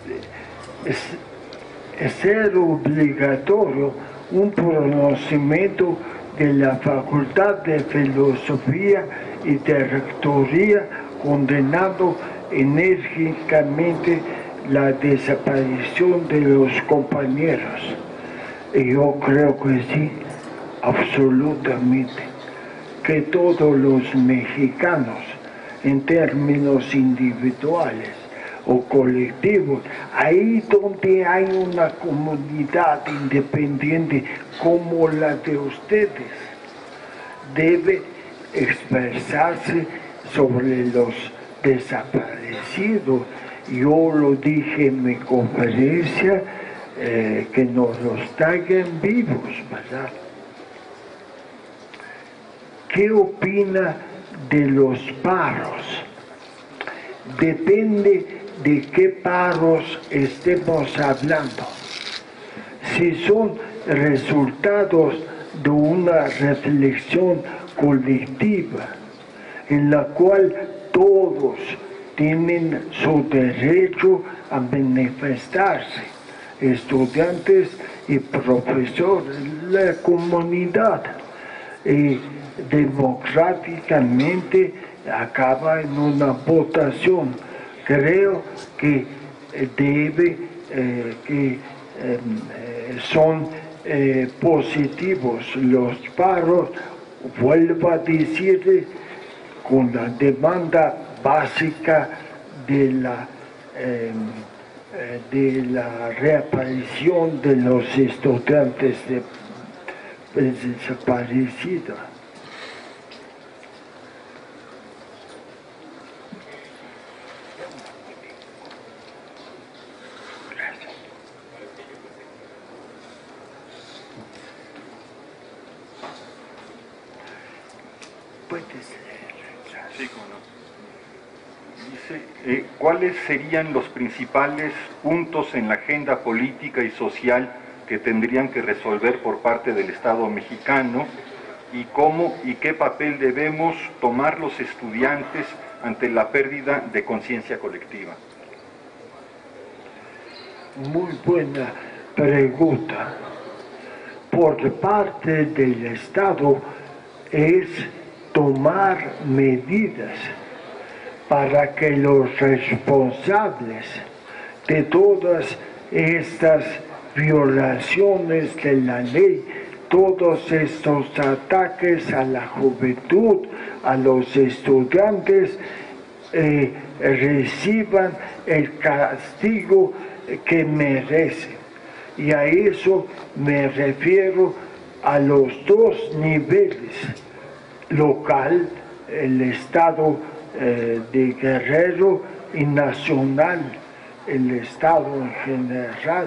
es ser obligatorio un conocimiento de la Facultad de Filosofía y de Rectoría condenando enérgicamente la desaparición de los compañeros? Y yo creo que sí, absolutamente, que todos los mexicanos, en términos individuales o colectivos, ahí donde hay una comunidad independiente como la de ustedes, debe expresarse sobre los desaparecidos. Yo lo dije en mi conferencia, que nos los traigan vivos, ¿verdad? ¿Qué opina de los paros? Depende de qué paros estemos hablando. Si son resultados de una reflexión colectiva en la cual todos tienen su derecho a manifestarse, estudiantes y profesores, la comunidad, y democráticamente acaba en una votación. Creo que son positivos los paros. Vuelvo a decir, con la demanda básica de la reaparición de los estudiantes desaparecidos. Sí, cómo no. Dice, ¿cuáles serían los principales puntos en la agenda política y social que tendrían que resolver por parte del Estado mexicano y cómo y qué papel debemos tomar los estudiantes ante la pérdida de conciencia colectiva? Muy buena pregunta. Por parte del Estado es tomar medidas para que los responsables de todas estas violaciones de la ley, todos estos ataques a la juventud, a los estudiantes, reciban el castigo que merecen. Y a eso me refiero a los dos niveles, local, el Estado de Guerrero, y nacional, el Estado en general.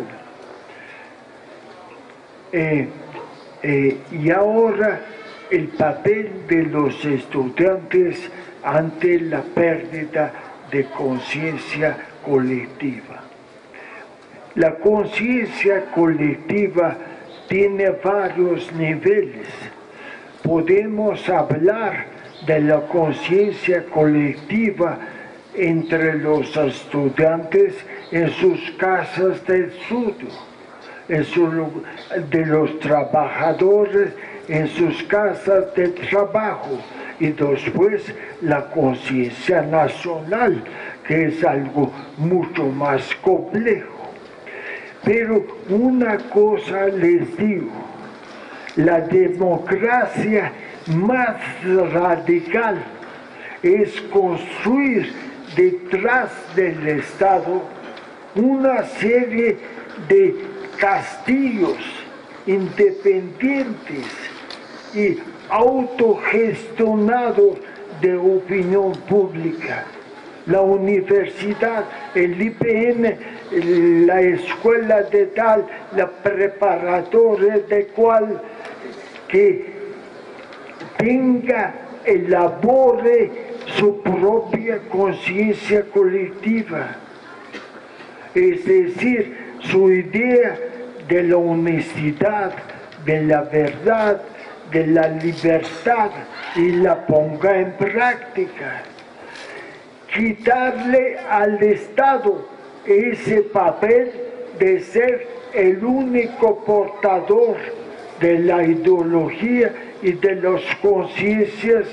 Y ahora el papel de los estudiantes ante la pérdida de conciencia colectiva. La conciencia colectiva tiene varios niveles. Podemos hablar de la conciencia colectiva entre los estudiantes en sus casas de estudio, de los trabajadores en sus casas de trabajo, y después la conciencia nacional, que es algo mucho más complejo. Pero una cosa les digo, la democracia más radical es construir detrás del Estado una serie de castillos independientes y autogestionados de opinión pública. La universidad, el IPM, la escuela de tal, la preparatoria de cual, que elabore su propia conciencia colectiva. Es decir, su idea de la honestidad, de la verdad, de la libertad, y la ponga en práctica. Quitarle al Estado ese papel de ser el único portador de la ideología y de las conciencias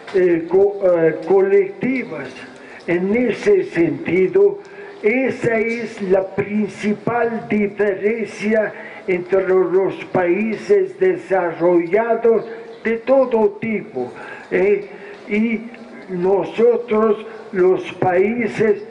colectivas. En ese sentido, esa es la principal diferencia entre los países desarrollados de todo tipo y nosotros, los países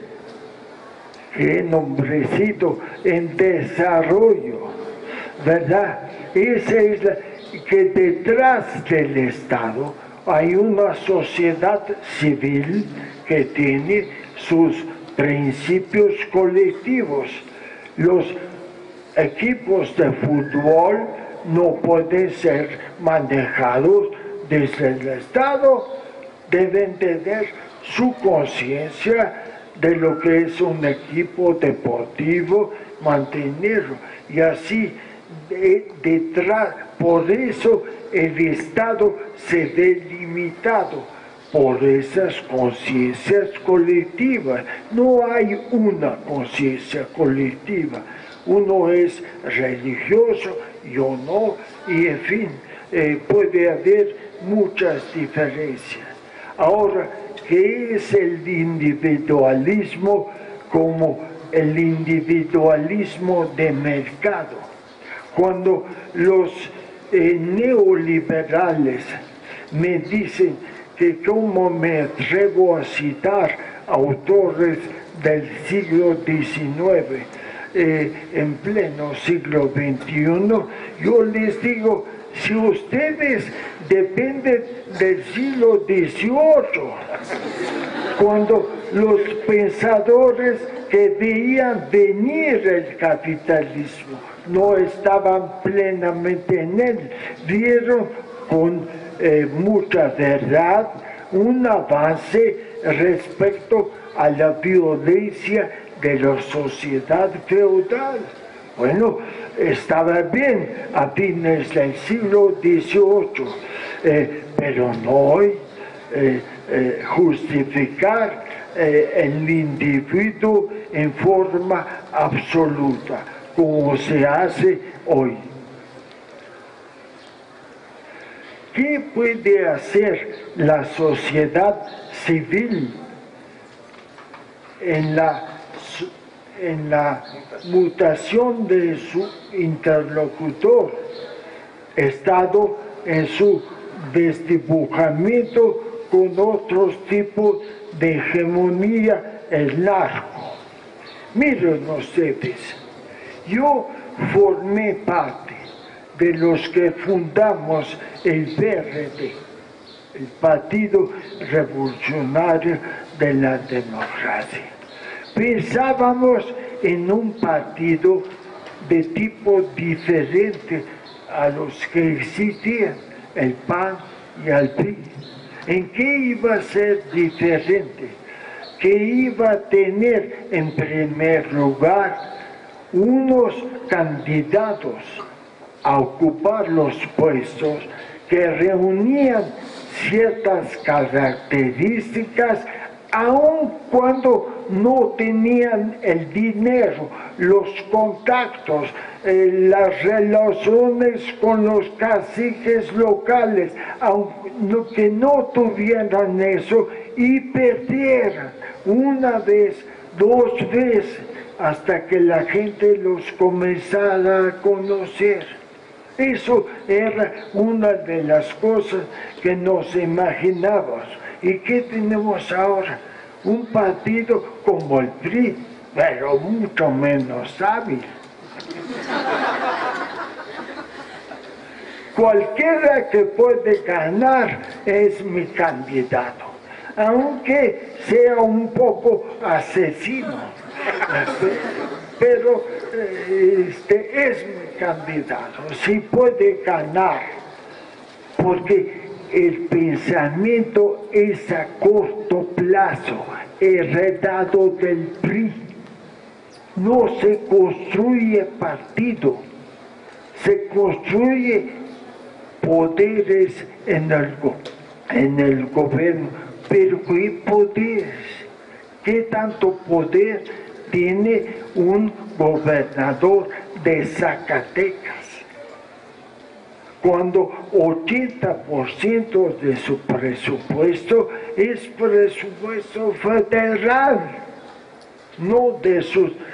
que he nombrado en desarrollo, ¿verdad? Esa es que detrás del Estado hay una sociedad civil que tiene sus principios colectivos. Los equipos de fútbol no pueden ser manejados desde el Estado, deben tener su conciencia de lo que es un equipo deportivo, mantenerlo, y así detrás. Por eso el Estado se ve limitado por esas conciencias colectivas. No hay una conciencia colectiva. Uno es religioso, yo no, y en fin, puede haber muchas diferencias. Ahora, ¿qué es el individualismo como el individualismo de mercado? Cuando los neoliberales me dicen que cómo me atrevo a citar autores del siglo XIX, en pleno siglo XXI, yo les digo, si ustedes dependen del siglo XVIII, cuando los pensadores que veían venir el capitalismo no estaban plenamente en él, vieron con mucha verdad un avance respecto a la violencia de la sociedad feudal. Bueno, estaba bien a fines del siglo XVIII, pero no justificar el individuo en forma absoluta, como se hace hoy. ¿Qué puede hacer la sociedad civil en la mutación de su interlocutor? Estado en su desdibujamiento con otros tipos de hegemonía, el narco. Miren ustedes, yo formé parte de los que fundamos el PRD, el Partido Revolucionario de la Democracia. Pensábamos en un partido de tipo diferente a los que existían, el PAN y el PRI. ¿En qué iba a ser diferente? Que iba a tener en primer lugar unos candidatos a ocupar los puestos que reunían ciertas características, aun cuando no tenían el dinero, los contactos, las relaciones con los caciques locales, aunque no tuvieran eso, y perdieran una vez, dos veces, hasta que la gente los comenzara a conocer. Eso era una de las cosas que nos imaginábamos. ¿Y qué tenemos ahora? Un partido como el PRI, pero mucho menos hábil. Cualquiera que puede ganar es mi candidato, aunque sea un poco asesino, pero es mi candidato, sí puede ganar, porque el pensamiento es a corto plazo, heredado del PRI. No se construye partido, se construye poderes en el gobierno. Pero ¿qué poderes? ¿Qué tanto poder tiene un gobernador de Zacatecas? Cuando 80% de su presupuesto es presupuesto federal, no de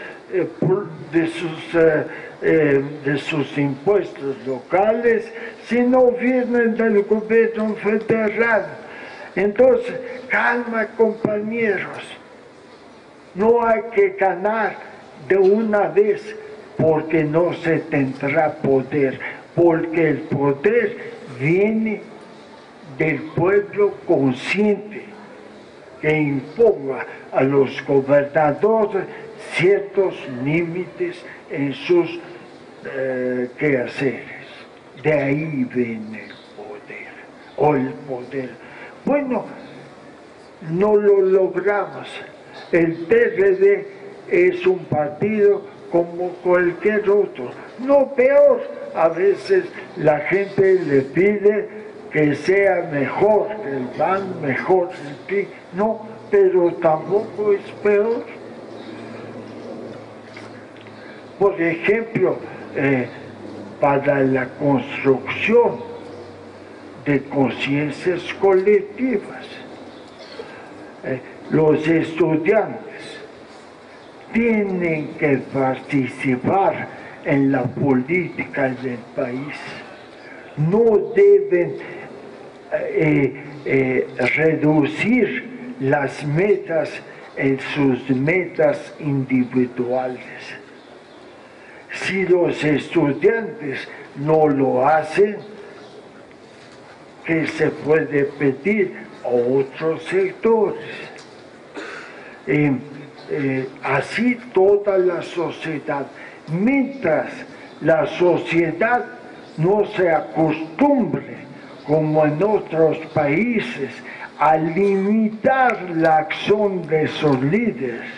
sus impuestos locales, sino vienen del gobierno federal. Entonces, calma, compañeros, no hay que ganar de una vez porque no se tendrá poder, porque el poder viene del pueblo consciente que imponga a los gobernadores ciertos límites en sus quehaceres. De ahí viene el poder, o el poder. Bueno, no lo logramos. El PRD es un partido como cualquier otro, no peor. A veces la gente le pide que sea mejor el PAN, mejor el PRI, no, pero tampoco es peor. Por ejemplo, para la construcción de conciencias colectivas, los estudiantes tienen que participar en la política del país. No deben reducir las metas en sus metas individuales. Si los estudiantes no lo hacen, ¿qué se puede pedir a otros sectores? Así toda la sociedad. Mientras la sociedad no se acostumbre, como en otros países, a limitar la acción de sus líderes,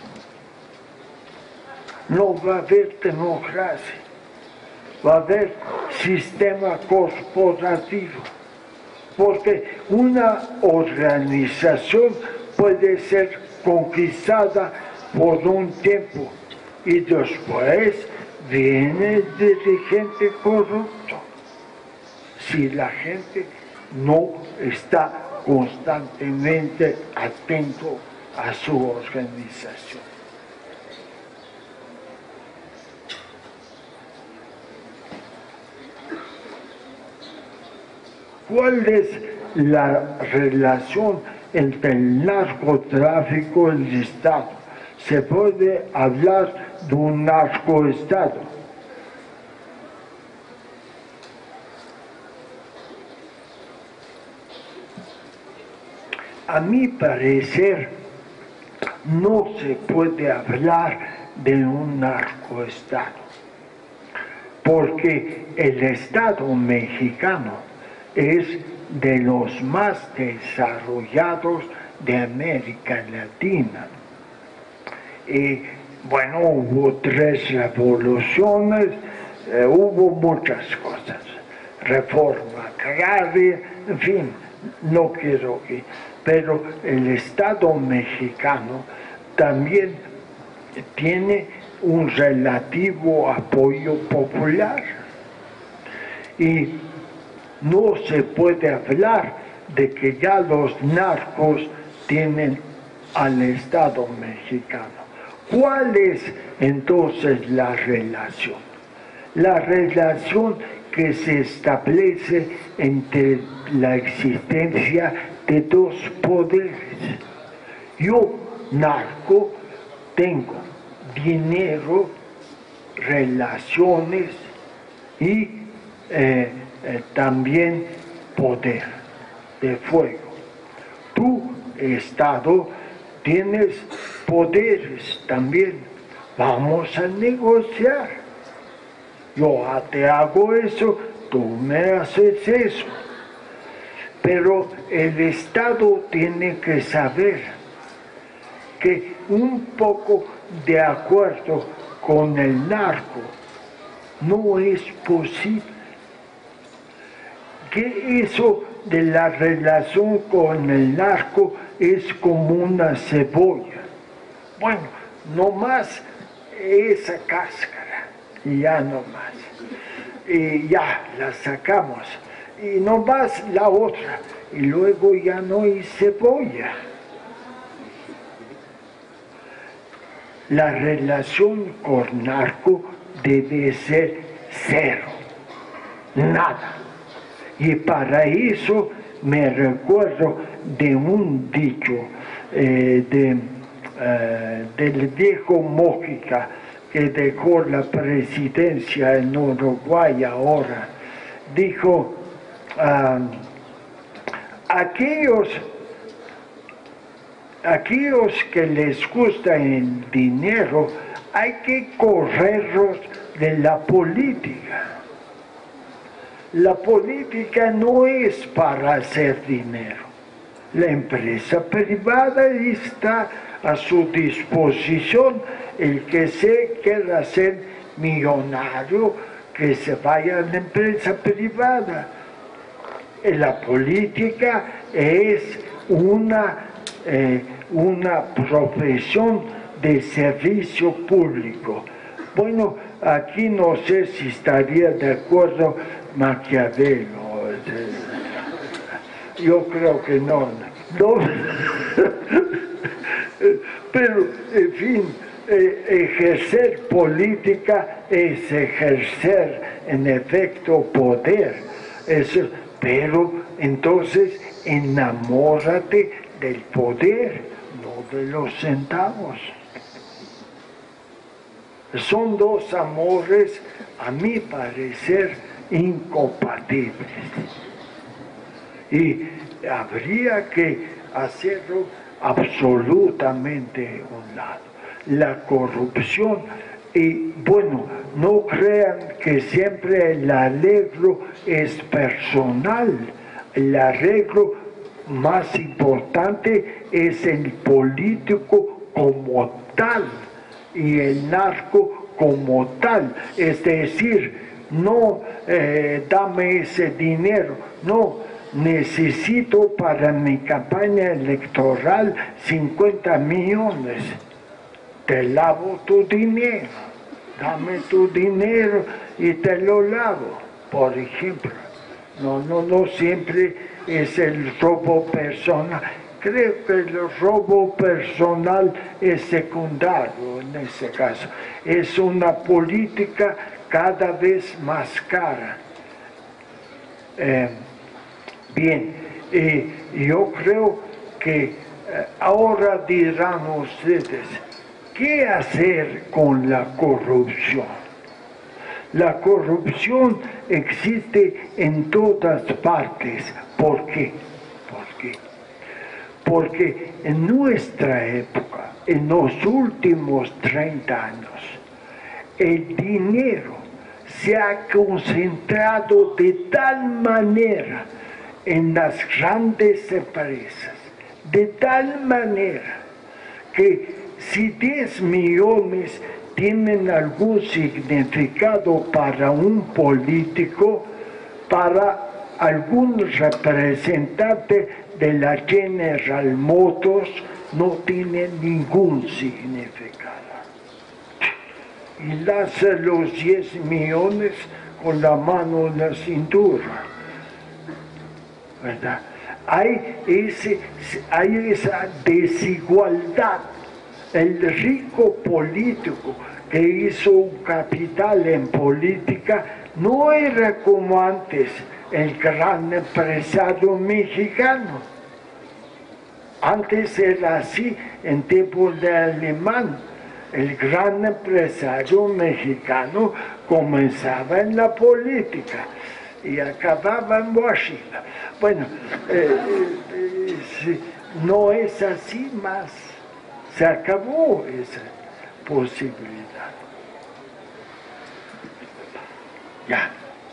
no va a haber democracia, va a haber sistema corporativo, porque una organización puede ser conquistada por un tiempo y después viene el dirigente corrupto. Si la gente no está constantemente atento a su organización. ¿Cuál es la relación entre el narcotráfico y el Estado? Se puede hablar de un narcoestado. A mi parecer, no se puede hablar de un narcoestado, porque el Estado mexicano es de los más desarrollados de América Latina. Y bueno, hubo 3 revoluciones, hubo muchas cosas, reforma agraria, en fin, no quiero que... Pero el Estado mexicano también tiene un relativo apoyo popular. Y no se puede hablar de que ya los narcos tienen al Estado mexicano. ¿Cuál es entonces la relación? La relación que se establece entre la existencia de dos poderes. Yo, narco, tengo dinero, relaciones y también poder de fuego. Tú, Estado, tienes poderes también. Vamos a negociar. Yo te hago eso, tú me haces eso. Pero el Estado tiene que saber que un poco de acuerdo con el narco no es posible. Que eso de la relación con el narco es como una cebolla. Bueno, no más esa cáscara, y ya no más. Y ya la sacamos. Y no más la otra. Y luego ya no hay cebolla. La relación con narco debe ser cero. Nada. Y para eso me recuerdo de un dicho del viejo Mójica, que dejó la presidencia en Uruguay ahora. Dijo, aquellos que les gusta el dinero, hay que correrlos de la política. La política no es para hacer dinero. La empresa privada está a su disposición. El que se quiera ser millonario, que se vaya a la empresa privada. La política es una profesión de servicio público. Bueno, aquí no sé si estaría de acuerdo Maquiavelo. Yo creo que no. Pero, en fin, ejercer política es ejercer, en efecto, poder. Pero entonces enamórate del poder, no de los centavos. Son dos amores, a mi parecer, incompatibles. Y habría que hacerlo absolutamente a un lado. La corrupción, y bueno, no crean que siempre el arreglo es personal. El arreglo más importante es el político como tal y el narco como tal. Es decir, no dame ese dinero, no, necesito para mi campaña electoral 50 millones. Te lavo tu dinero, dame tu dinero y te lo lavo, por ejemplo. No siempre es el robo personal. Creo que el robo personal es secundario en ese caso. Es una política cada vez más cara. Bien, yo creo que ahora dirán ustedes, ¿qué hacer con la corrupción? La corrupción existe en todas partes. ¿Por qué? Porque en nuestra época, en los últimos 30 años, el dinero se ha concentrado de tal manera en las grandes empresas, de tal manera que si 10 millones tienen algún significado para un político, para algún representante de la General Motors, no tiene ningún significado. Y lanza los 10 millones con la mano en la cintura, ¿verdad? Hay esa desigualdad. El rico político que hizo un capital en política no era como antes el gran empresario mexicano. Antes era así, en tiempos de Alemán. El gran empresario mexicano comenzaba en la política y acababa en Washington. Bueno, no es así más. Se acabó esa posibilidad. Ya.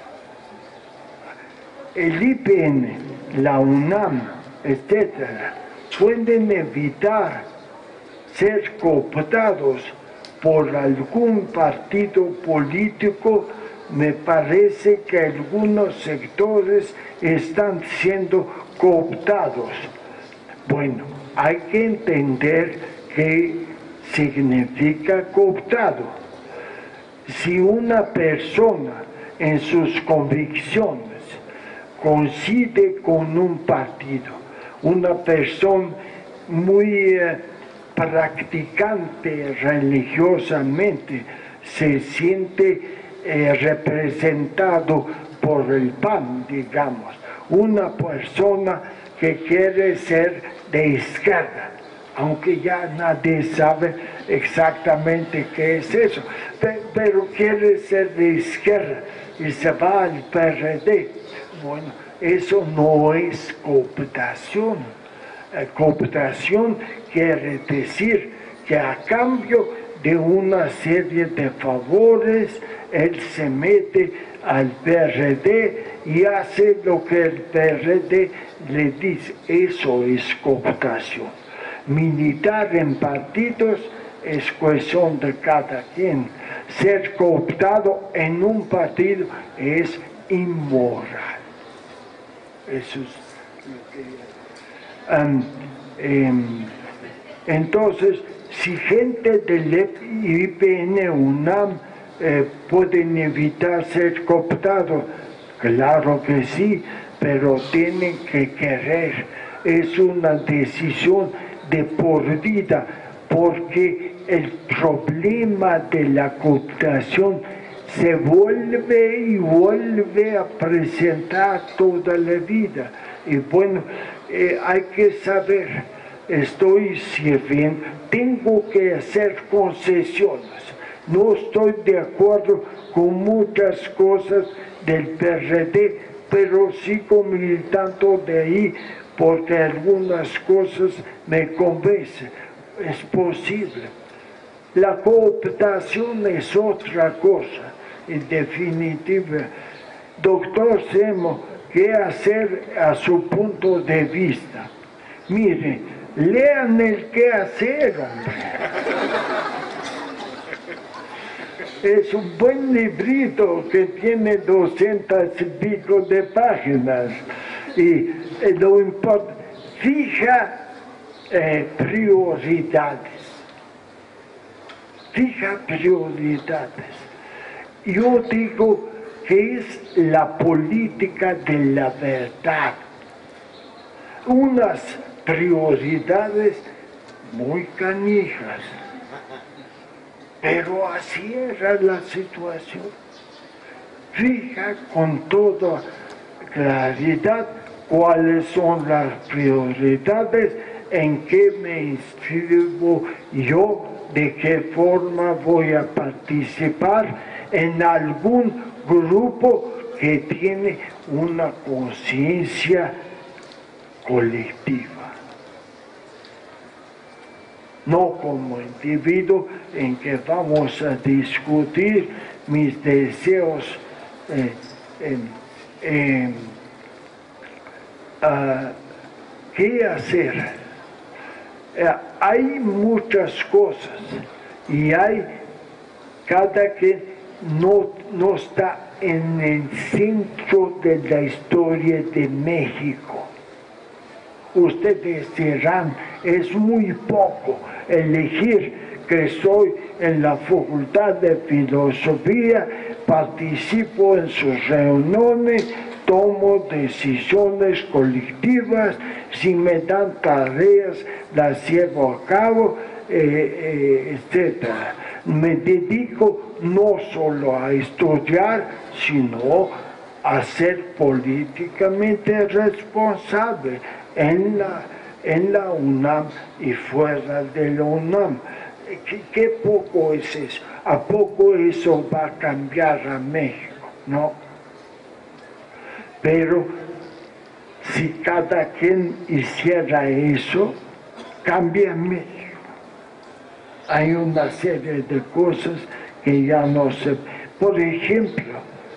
El IPN, la UNAM, etcétera, pueden evitar ser cooptados por algún partido político. Me parece que algunos sectores están siendo cooptados. Bueno, hay que entender qué significa cooptado. Si una persona en sus convicciones coincide con un partido, una persona muy practicante religiosamente, se siente representado por el PAN, digamos, una persona que quiere ser de izquierda, aunque ya nadie sabe exactamente qué es eso, pero quiere ser de izquierda y se va al PRD. Bueno, eso no es cooptación. Cooptación quiere decir que a cambio de una serie de favores, él se mete al PRD y hace lo que el PRD le dice. Eso es cooptación. Militar en partidos es cuestión de cada quien. Ser cooptado en un partido es inmoral. Eso es lo que... entonces, si gente del IPN UNAM pueden evitar ser cooptados, claro que sí, pero tienen que querer. Es una decisión de por vida, porque el problema de la cooptación se vuelve y vuelve a presentar toda la vida. Y bueno, hay que saber, estoy sirviendo, tengo que hacer concesiones. No estoy de acuerdo con muchas cosas del PRD, pero sigo militando de ahí porque algunas cosas me convencen. Es posible. La cooptación es otra cosa, en definitiva. Doctor Semo, ¿qué hacer a su punto de vista? Mire, lean el qué hacer, hombre. Es un buen librito que tiene 200 y pico de páginas. Y lo importante, fija prioridades. Fija prioridades. Yo digo que es la política de la verdad. Unas prioridades muy canijas, pero así era la situación. Fija con toda claridad cuáles son las prioridades, en qué me inscribo yo, de qué forma voy a participar en algún grupo que tiene una conciencia colectiva. No como individuo en que vamos a discutir mis deseos qué hacer. Hay muchas cosas y cada quien no está en el centro de la historia de México. Ustedes dirán, es muy poco elegir que estoy en la Facultad de Filosofía, participo en sus reuniones, tomo decisiones colectivas, si me dan tareas las llevo a cabo, etc. Me dedico no solo a estudiar, sino a ser políticamente responsable en la UNAM y fuera de la UNAM. ¿Qué poco es eso? ¿A poco eso va a cambiar a México? No. Pero si cada quien hiciera eso, cambia México. Hay una serie de cosas que ya no se... Por ejemplo,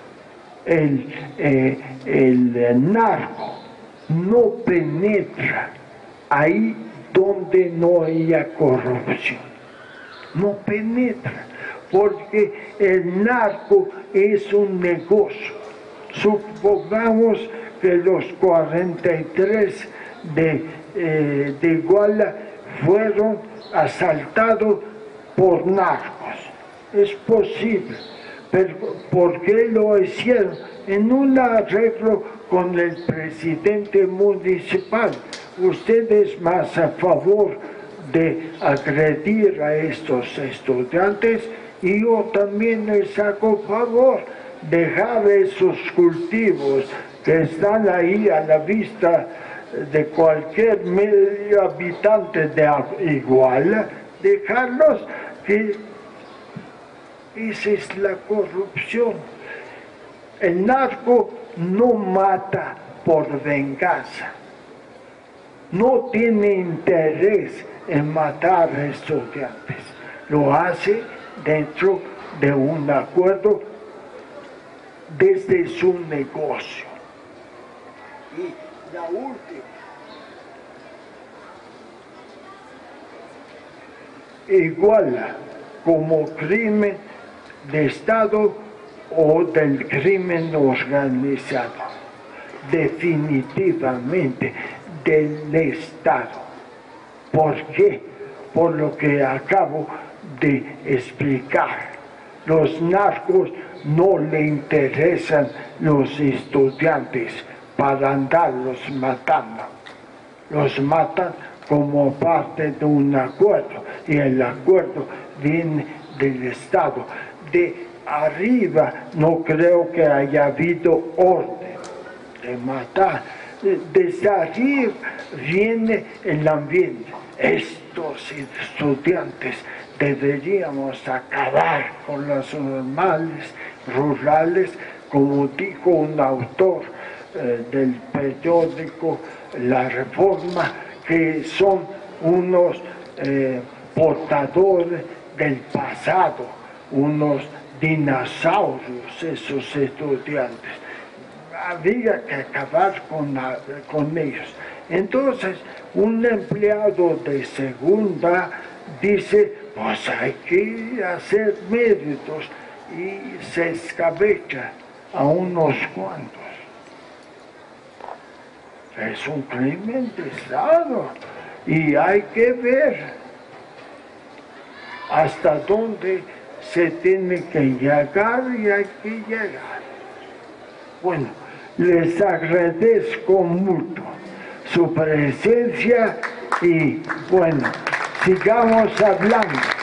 el narco no penetra ahí donde no haya corrupción. No penetra, porque el narco es un negocio. Supongamos que los 43 de Iguala fueron asaltados por narcos. Es posible, pero ¿por qué lo hicieron? En un arreglo con el presidente municipal. Usted es más a favor de agredir a estos estudiantes y yo también les hago favor dejar esos cultivos que están ahí a la vista de cualquier medio habitante de Iguala, dejarlos, que esa es la corrupción. El narco no mata por venganza, no tiene interés en matar a estudiantes, lo hace dentro de un acuerdo desde su negocio. Y la última, Iguala como crimen de Estado o del crimen organizado, definitivamente del Estado. ¿Por qué? Por lo que acabo de explicar. Los narcos no le interesan los estudiantes para andarlos matando. Los matan como parte de un acuerdo, y el acuerdo viene del Estado. De arriba no creo que haya habido orden de matar. Desde arriba viene el ambiente. Estos estudiantes deberíamos acabar con los normales rurales, como dijo un autor del periódico La Reforma, que son unos portadores del pasado, unos dinosaurios, esos estudiantes. Había que acabar con ellos. Entonces, un empleado de segunda dice, pues hay que hacer méritos, y se escabecha a unos cuantos. Es un crimen de Estado y hay que ver hasta dónde se tiene que llegar, y hay que llegar. Bueno, les agradezco mucho su presencia y bueno, sigamos hablando.